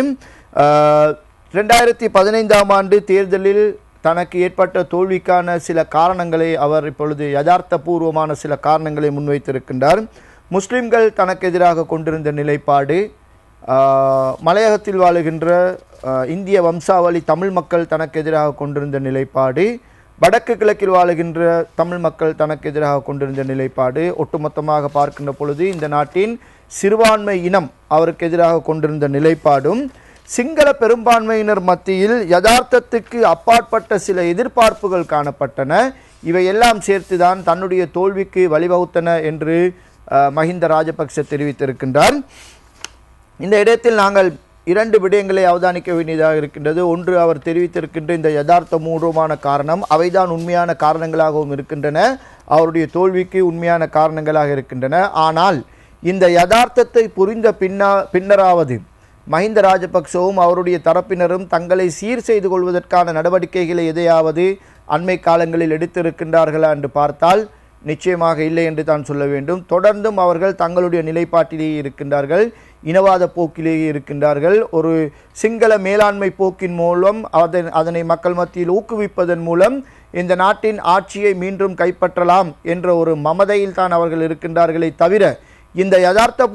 2015ஆம் ஆண்டு தேர்தலில் தனக்கு ஏற்பட்ட தோல்விக்கான சில காரணங்களை அவர் இப்பொழுது யதார்த்தபூர்வமான சில காரணங்களை முன்வைத்திருக்கின்றார். முஸ்லிம்கள் தனக்கு எதிராக கொண்டிருந்த நிலைப்பாடு, மலையகத்தில் வாழுகின்ற இந்திய வம்சாவளி தமிழ் மக்கள் தனக்கு எதிராக கொண்டிருந்த நிலைப்பாடு, வடக்கு கிழக்கில் வாழுகின்ற தமிழ் மக்கள் தனக்கு எதிராக கொண்டிருந்த நிலைப்பாடு, ஒட்டுமொத்தமாக பார்க்கின்ற பொழுது இந்த நாட்டின் சிறுபான்மை இனம் அவருக்கு எதிராக கொண்டிருந்த நிலைப்பாடும், சிங்கள பெரும்பான்மையினர் மத்தியில் யதார்த்தத்துக்கு அப்பாற்பட்ட சில எதிர்பார்ப்புகள் காணப்பட்டன. இவையெல்லாம் சேர்த்துதான் தன்னுடைய தோல்விக்கு வழிவகுத்தன என்று மஹிந்த ராஜபக்ச தெரிவித்திருக்கின்றார். இந்த இடத்தில் நாங்கள் 2 விடயங்களை அவதானிக்க வேண்டியதாக இருக்கின்றது. ஒன்று, அவர் தெரிவித்திருக்கின்ற இந்த யதார்த்தபூர்வமான காரணம், அவைதான் உண்மையான காரணங்களாகவும் இருக்கின்றன, அவருடைய தோல்விக்கு உண்மையான காரணங்களாக இருக்கின்றன. ஆனால் இந்த யதார்த்தத்தை புரிந்த பின்னராவது மஹிந்த ராஜபக்சவும் அவருடைய தரப்பினரும் தங்களை சீர் செய்து கொள்வதற்கான நடவடிக்கைகளை எதையாவது அண்மை காலங்களில் எடுத்திருக்கின்றார்களா என்று பார்த்தால் நிச்சயமாக இல்லை என்று தான் சொல்ல வேண்டும். தொடர்ந்தும் அவர்கள் தங்களுடைய நிலைப்பாட்டிலேயே இருக்கின்றார்கள், இனவாத போக்கிலேயே இருக்கின்றார்கள். ஒரு சிங்கள மேலாண்மை போக்கின் மூலம் அதனை மக்கள் மத்தியில் ஊக்குவிப்பதன் மூலம் இந்த நாட்டின் ஆட்சியை மீண்டும் கைப்பற்றலாம் என்ற ஒரு மமதையில் தான் அவர்கள் இருக்கின்றார்களே தவிர இந்த யதார்த்த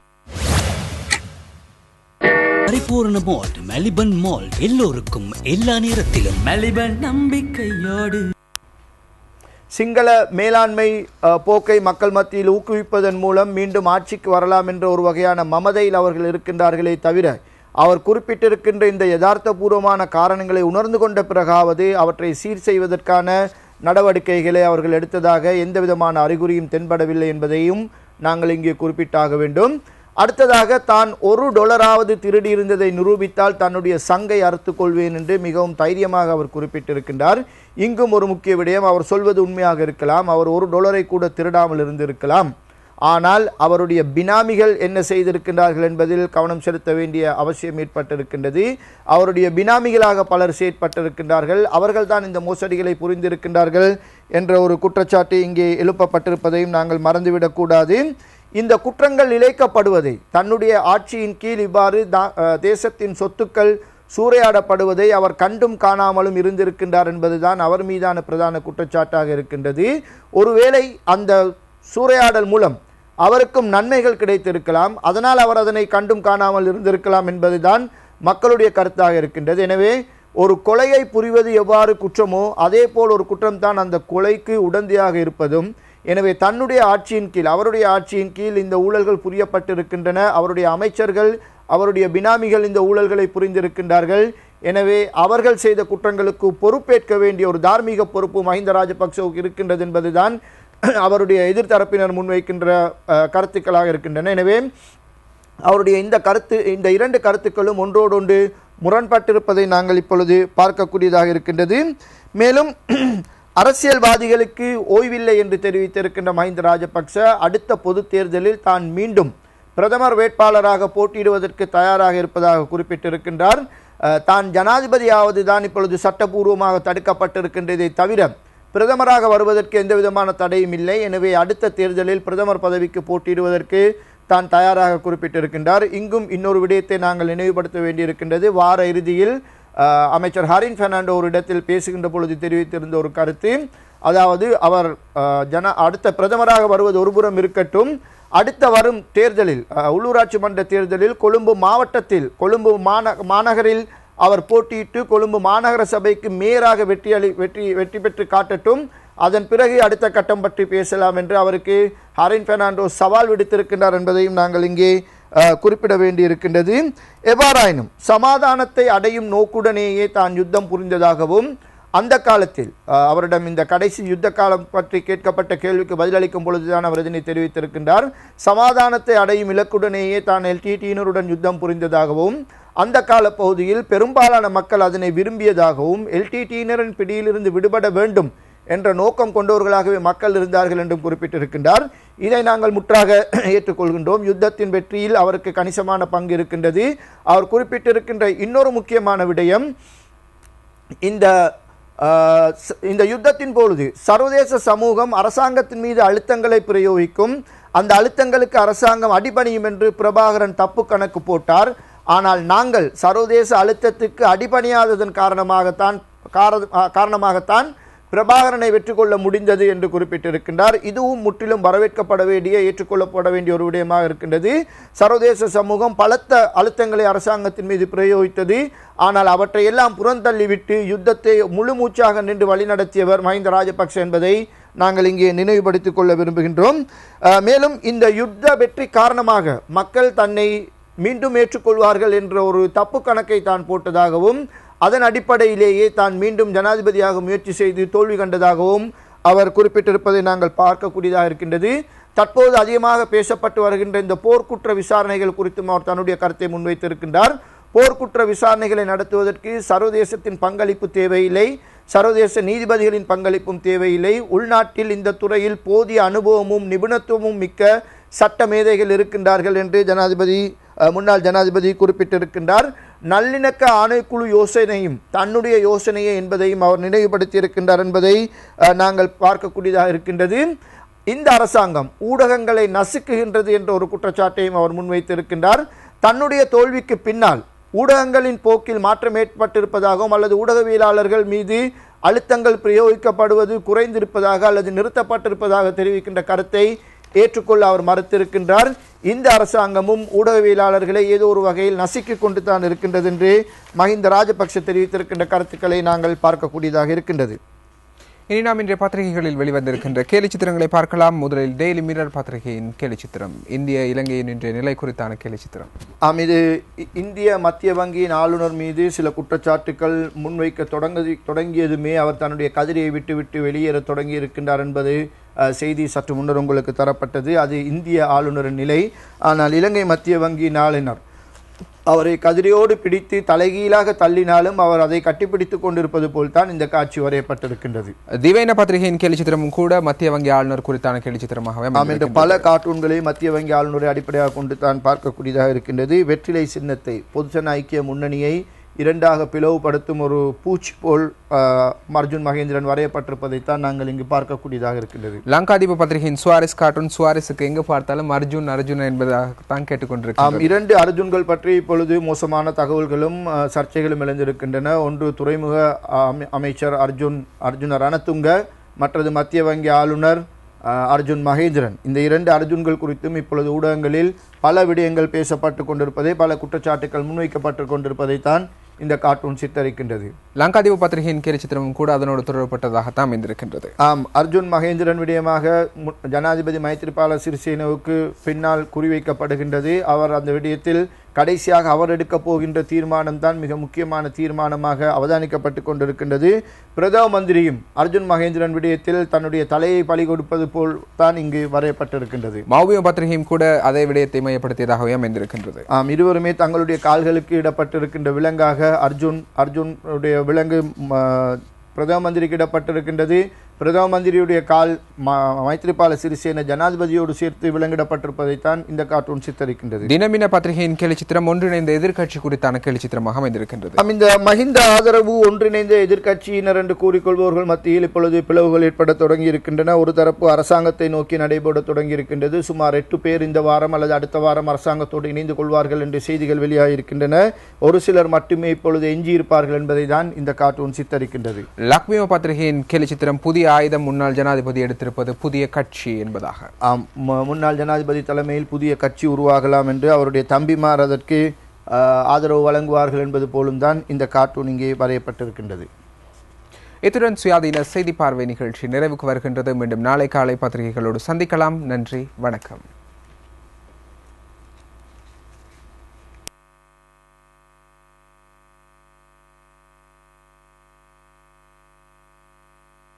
பரிபூர்ண மால்ட் மெலிபன் மால்ட் எல்லோருக்கும் எல்லா நேரத்திலும் மெலிபன் நம்பிக்கையோடு சிங்கள மேலாண்மை போக்கை மக்கள் மத்தியில் ஊக்குவிப்பதன் மூலம் மீண்டும் ஆட்சிக்கு வரலாம் என்ற ஒரு வகையான மமதையில் அவர்கள் இருக்கின்றார்களே தவிர அவர் குறிப்பிட்டிருக்கின்ற இந்த யதார்த்தபூர்வமான காரணங்களை உணர்ந்து கொண்ட பிறகாவது அவற்றை சீர் செய்வதற்கான நடவடிக்கைகளை அவர்கள் எடுத்ததாக எந்த விதமான அறிகுறியும் தென்படவில்லை என்பதையும் நாங்கள் இங்கே குறிப்பிட்டாக வேண்டும். அடுத்ததாக, தான் $1 திருடி இருந்ததை நிரூபித்தால் தன்னுடைய சங்கை அறுத்துக் கொள்வேன் என்று மிகவும் தைரியமாக அவர் குறிப்பிட்டிருக்கின்றார். இங்கும் ஒரு முக்கிய விடயம், அவர் சொல்வது உண்மையாக இருக்கலாம், அவர் $1 கூட திருடாமல் இருந்திருக்கலாம். ஆனால் அவருடைய பினாமிகள் என்ன செய்திருக்கின்றார்கள் என்பதில் கவனம் செலுத்த வேண்டிய அவசியம் ஏற்பட்டிருக்கின்றது. அவருடைய பினாமிகளாக பலர் செயற்பட்டிருக்கின்றார்கள், அவர்கள் தான் இந்த மோசடிகளை புரிந்திருக்கின்றார்கள் என்ற ஒரு குற்றச்சாட்டு இங்கே எழுப்பப்பட்டிருப்பதையும் நாங்கள் மறந்துவிடக்கூடாது. இந்த குற்றங்கள் இழைக்கப்படுவதை, தன்னுடைய ஆட்சியின் கீழ் இவ்வாறு தேசத்தின் சொத்துக்கள் சூறையாடப்படுவதை அவர் கண்டும் காணாமலும் இருந்திருக்கின்றார் என்பதுதான் அவர் மீதான பிரதான குற்றச்சாட்டாக இருக்கின்றது. ஒருவேளை அந்த சூறையாடல் மூலம் அவருக்கும் நன்மைகள் கிடைத்திருக்கலாம், அதனால் அவர் அதனை கண்டும் காணாமல் இருந்திருக்கலாம் என்பதுதான் மக்களுடைய கருத்தாக இருக்கின்றது. எனவே ஒரு கொலையை புரிவது எவ்வாறு குற்றமோ அதே போல் ஒரு குற்றம் தான் அந்த கொலைக்கு உடந்தையாக இருப்பதும். எனவே தன்னுடைய ஆட்சியின் கீழ், அவருடைய ஆட்சியின் கீழ் இந்த ஊழல்கள் புரியப்பட்டிருக்கின்றன, அவருடைய அமைச்சர்கள், அவருடைய பினாமிகள் இந்த ஊழல்களை புரிந்திருக்கின்றார்கள். எனவே அவர்கள் செய்த குற்றங்களுக்கு பொறுப்பேற்க வேண்டிய ஒரு தார்மீக பொறுப்பு மஹிந்த ராஜபக்சவுக்கு இருக்கின்றது என்பதுதான் அவருடைய எதிர்த்தரப்பினர் முன்வைக்கின்ற கருத்துக்களாக இருக்கின்றன. எனவே அவருடைய இந்த 2 கருத்துக்களும் ஒன்றோடொன்று முரண்பட்டிருப்பதை நாங்கள் இப்பொழுது பார்க்கக்கூடியதாக இருக்கின்றது. மேலும் அரசியல்வாதிகளுக்கு ஓய்வில்லை என்று தெரிவித்திருக்கின்ற மஹிந்த ராஜபக்ச அடுத்த பொது தேர்தலில் தான் மீண்டும் பிரதமர் வேட்பாளராக போட்டியிடுவதற்கு தயாராக இருப்பதாக குறிப்பிட்டிருக்கின்றார். தான் ஜனாதிபதியாவது தான் இப்பொழுது சட்டபூர்வமாக தடுக்கப்பட்டிருக்கின்றதை தவிர பிரதமராக வருவதற்கு எந்த விதமான தடையும் இல்லை. எனவே அடுத்த தேர்தலில் பிரதமர் பதவிக்கு போட்டியிடுவதற்கு தான் தயாராக குறிப்பிட்டிருக்கின்றார். இங்கும் இன்னொரு விடயத்தை நாங்கள் நினைவுபடுத்த வேண்டியிருக்கின்றது. வார இறுதியில் அமைச்சர் ஹரின் பெர்னாண்டோ ஒரு இடத்தில் பேசுகின்ற பொழுது தெரிவித்திருந்த ஒரு கருத்து, அதாவது அவர் அடுத்த பிரதமராக வருவது ஒருபுறம் இருக்கட்டும், அடுத்த வரும் தேர்தலில் உள்ளூராட்சி மன்ற தேர்தலில் கொழும்பு மாவட்டத்தில் கொழும்பு மாநகரில் அவர் போட்டியிட்டு கொழும்பு மாநகர சபைக்கு மேயராக வெற்றி பெற்று காட்டட்டும், அதன் பிறகு அடுத்த கட்டம் பற்றி பேசலாம் என்று அவருக்கு ஹரின் பெர்னாண்டோ சவால் விடுத்திருக்கின்றார் என்பதையும் நாங்கள் இங்கே குறிப்பிட வேண்டியிருக்கின்றது. எவ்வாறாயினும் சமாதானத்தை அடையும் நோக்குடனேயே தான் யுத்தம் புரிந்ததாகவும் அந்த காலத்தில் அவரிடம் இந்த கடைசி யுத்த காலம் பற்றி கேட்கப்பட்ட கேள்விக்கு பதிலளிக்கும் பொழுதுதான் அவர் இதனை தெரிவித்திருக்கின்றார். சமாதானத்தை அடையும் இலக்குடனேயே தான் எல்டிடியினருடன் யுத்தம் புரிந்ததாகவும் அந்த கால பகுதியில் பெரும்பாலான மக்கள் அதனை விரும்பியதாகவும் எல்டிடியினரின் பிடியிலிருந்து விடுபட வேண்டும் என்ற நோக்கம் கொண்டவர்களாகவே மக்கள் இருந்தார்கள் என்றும் குறிப்பிட்டிருக்கின்றார். இதை நாங்கள் முற்றாக ஏற்றுக்கொள்கின்றோம். யுத்தத்தின் வெற்றியில் அவருக்கு கணிசமான பங்கு இருக்கின்றது. அவர் குறிப்பிட்டிருக்கின்ற இன்னொரு முக்கியமான விடயம், இந்த யுத்தத்தின் பொழுது சர்வதேச சமூகம் அரசாங்கத்தின் மீது அழுத்தங்களை பிரயோகிக்கும், அந்த அழுத்தங்களுக்கு அரசாங்கம் அடிபணியும் என்று பிரபாகரன் தப்பு கணக்கு போட்டார். ஆனால் நாங்கள் சர்வதேச அழுத்தத்துக்கு அடிபணியாததன் காரணமாகத்தான் பிரபாகரனை வெற்றி கொள்ள முடிந்தது என்று குறிப்பிட்டிருக்கின்றார். இதுவும் முற்றிலும் வரவேற்கப்பட வேண்டிய ஏற்றுக்கொள்ளப்பட வேண்டிய ஒரு விடயமாக இருக்கின்றது. சர்வதேச சமூகம் பலத்த அழுத்தங்களை அரசாங்கத்தின் மீது பிரயோகித்தது. ஆனால் அவற்றை எல்லாம் புறந்தள்ளிவிட்டு யுத்தத்தை முழு மூச்சாக நின்று வழிநடத்தியவர் மஹிந்த ராஜபக்ஷ என்பதை நாங்கள் இங்கே நினைவுபடுத்திக் கொள்ள விரும்புகின்றோம். மேலும் இந்த யுத்த வெற்றி காரணமாக மக்கள் தன்னை மீண்டும் ஏற்றுக்கொள்வார்கள் என்ற ஒரு தப்பு கணக்கை தான் போட்டதாகவும் அதன் அடிப்படையிலேயே தான் மீண்டும் ஜனாதிபதியாக முயற்சி செய்து தோல்வி கண்டதாகவும் அவர் குறிப்பிட்டிருப்பதை நாங்கள் பார்க்கக்கூடியதாக இருக்கின்றது. தற்போது அதிகமாக பேசப்பட்டு வருகின்ற இந்த போர்க்குற்ற விசாரணைகள் குறித்தும் அவர் தன்னுடைய கருத்தை முன்வைத்திருக்கின்றார். போர்க்குற்ற விசாரணைகளை நடத்துவதற்கு சர்வதேசத்தின் பங்களிப்பு தேவையில்லை, சர்வதேச நீதிபதிகளின் பங்களிப்பும் தேவையில்லை. உள்நாட்டில் இந்த துறையில் போதிய அனுபவமும் நிபுணத்துவமும் மிக்க சட்ட மேதைகள் இருக்கின்றார்கள் என்று முன்னாள் ஜனாதிபதி குறிப்பிட்டிருக்கின்றார். நல்லிணக்க ஆணைக்குழு யோசனையும் தன்னுடைய யோசனையே என்பதையும் அவர் நினைவுபடுத்தியிருக்கின்றார் என்பதை நாங்கள் பார்க்கக்கூடியதாக இருக்கின்றது. இந்த அரசாங்கம் ஊடகங்களை நசுக்குகின்றது என்ற ஒரு குற்றச்சாட்டையும் அவர் முன்வைத்திருக்கின்றார். தன்னுடைய தோல்விக்கு பின்னால் ஊடகங்களின் போக்கில் மாற்றம் ஏற்பட்டிருப்பதாகவும் அல்லது ஊடகவியலாளர்கள் மீது அழுத்தங்கள் பிரயோகிக்கப்படுவது குறைந்திருப்பதாக அல்லது நிறுத்தப்பட்டிருப்பதாக தெரிவிக்கின்ற கருத்தை ஏற்றுக்கொள்ள அவர் மறுத்திருக்கின்றார். இந்த அரசாங்கமும் ஊடகவியலாளர்களை ஏதோ ஒரு வகையில் நசுக்கிக் கொண்டு தான் இருக்கின்றது என்று மஹிந்த ராஜபக்ஷ தெரிவித்திருக்கின்ற கருத்துக்களை நாங்கள் பார்க்கக்கூடியதாக இருக்கின்றது. இனி நாம் இன்றைய பத்திரிகைகளில் வெளிவந்திருக்கின்ற கேலி சித்திரங்களை பார்க்கலாம். முதலில் டெய்லி மிரர் பத்திரிகையின் கேலி சித்திரம், இந்திய இலங்கையின் இன்றைய நிலை குறித்தான கேலி சித்திரம். இது இந்திய மத்திய வங்கியின் ஆளுநர் மீது சில குற்றச்சாட்டுக்கள் முன்வைக்க தொடங்கியதுமே அவர் தன்னுடைய கதிரையை விட்டு வெளியேற தொடங்கி இருக்கின்றார் என்பது செய்தி சற்று முன்னர் உங்களுக்கு தரப்பட்டது. அது இந்திய ஆளுநரின் நிலை. ஆனால் இலங்கை மத்திய வங்கியின் ஆளுநர் அவரை கதிரையோடு பிடித்து தலைகீழாக தள்ளினாலும் அவர் அதை கட்டிப்பிடித்துக் கொண்டிருப்பது போல்தான் இந்த காட்சி வரையப்பட்டிருக்கின்றது. திவைன பத்திரிகையின் கேலி சித்திரமும் கூட மத்திய வங்கி ஆளுநர் குறித்தான கேலி சித்திரமாகவே பல கார்ட்டூன்களை மத்திய வங்கி ஆளுநரை அடிப்படையாக கொண்டு தான் பார்க்கக்கூடியதாக இருக்கின்றது. வெற்றிலை சின்னத்தை பொதுஜன ஐக்கிய முன்னணியை இரண்டாக பிளவுபடுத்தும் ஒரு பூச்சி போல் அர்ஜுன் மகேந்திரன் வரையப்பட்டிருப்பதைத்தான் நாங்கள் இங்கு பார்க்கக்கூடியதாக இருக்கின்றது. லங்காதீப பத்திரிகையின் சுவாரிஸ் கார்ட்டூன், சுவாரிஸுக்கு எங்கு பார்த்தாலும் அர்ஜுன் என்பதாக கேட்டுக்கொண்டிருக்கிறோம். இரண்டு அர்ஜுன்கள் பற்றி இப்பொழுது மோசமான தகவல்களும் சர்ச்சைகளும் எழுந்திருக்கின்றன. ஒன்று துறைமுக அமைச்சர் அர்ஜுன ரணதுங்க, மற்றது மத்திய வங்கி ஆளுநர் அர்ஜுன் மகேந்திரன். இந்த இரண்டு அர்ஜுன்கள் குறித்தும் இப்பொழுது ஊடகங்களில் பல விடயங்கள் பேசப்பட்டு கொண்டிருப்பதை, பல குற்றச்சாட்டுகள் முன்வைக்கப்பட்டு கொண்டிருப்பதைத்தான் இந்த கார்ட்டூன் சித்தரிக்கின்றது. லங்காதீப பத்திரிகையின் கேலி சித்திரமும் கூட அதனோடு தொடர்பட்டதாகத்தான் அமைந்திருக்கின்றது. அர்ஜுன் மகேந்திரன் விடயமாக ஜனாதிபதி மைத்ரிபால சிறிசேனவுக்கு பின்னால் குறிவைக்கப்படுகின்றது. அவர் அந்த விடயத்தில் கடைசியாக அவர் எடுக்கப் போகின்ற தீர்மானம் தான் மிக முக்கியமான தீர்மானமாக அவதானிக்கப்பட்டு கொண்டிருக்கின்றது. பிரதம மந்திரியும் அர்ஜுன் மகேந்திரன் விடயத்தில் தன்னுடைய தலையை பலி கொடுப்பது போல் தான் இங்கு வரையப்பட்டிருக்கின்றது. மௌபிய பத்திரிகையும் கூட அதே விடயத்தை மையப்படுத்தியதாகவே அமைந்திருக்கின்றது. இருவருமே தங்களுடைய கால்களுக்கு இடப்பட்டிருக்கின்ற விலங்காக அர்ஜுனுடைய விலங்கு பிரதம மந்திரிக்கு இடப்பட்டிருக்கின்றது. பிரதம மந்திரியுடைய கால் மைத்ரிபால சிறிசேன ஜனாதிபதியோடு சேர்த்து விலங்கிடப்பட்டிருப்பதைத்தான் இந்த கார்ட்டூன் சித்தரிக்கின்றது. தினமின பத்திரிகையின் கேலிச்சித்திரம் ஒன்றிணைந்த எதிர்க்கட்சி குறித்தான கேலிச்சித்திரமாக அமைந்திருக்கின்றது. இந்த மஹிந்த ஆதரவு ஒன்றிணைந்த எதிர்க்கட்சியினர் என்று கூறிக்கொள்பவர்கள் மத்தியில் இப்பொழுது பிளவுகள் ஏற்பட தொடங்கி இருக்கின்றன. ஒரு தரப்பு அரசாங்கத்தை நோக்கி நடைபெற தொடங்கி இருக்கின்றது. சுமார் 8 பேர் இந்த வாரம் அல்லது அடுத்த வாரம் அரசாங்கத்தோடு இணைந்து கொள்வார்கள் என்று செய்திகள் வெளியாகியிருக்கின்றன. ஒரு சிலர் மட்டுமே இப்பொழுது எஞ்சியிருப்பார்கள் என்பதை தான் இந்த கார்ட்டூன் சித்தரிக்கின்றது. லக்மியோ பத்திரிகையின் கேலிச்சித்திரம் புதிய ஆயுதம் முன்னாள் ஜனாதிபதி எடுத்திருப்பது புதிய கட்சி என்பதாக. முன்னாள் ஜனாதிபதி தலைமையில் புதிய கட்சி உருவாகலாம் என்று அவருடைய தம்பிமார் அதற்கு ஆதரவு வழங்குவார்கள் என்பது போலும் தான் இந்த கார்ட்டூன் இங்கே வரையப்பட்டிருக்கின்றது. இத்துடன் சுயாதீன செய்தி பார்வை நிகழ்ச்சி நிறைவுக்கு வருகின்றது. மீண்டும் நாளை காலை பத்திரிகைகளோடு சந்திக்கலாம். நன்றி, வணக்கம்.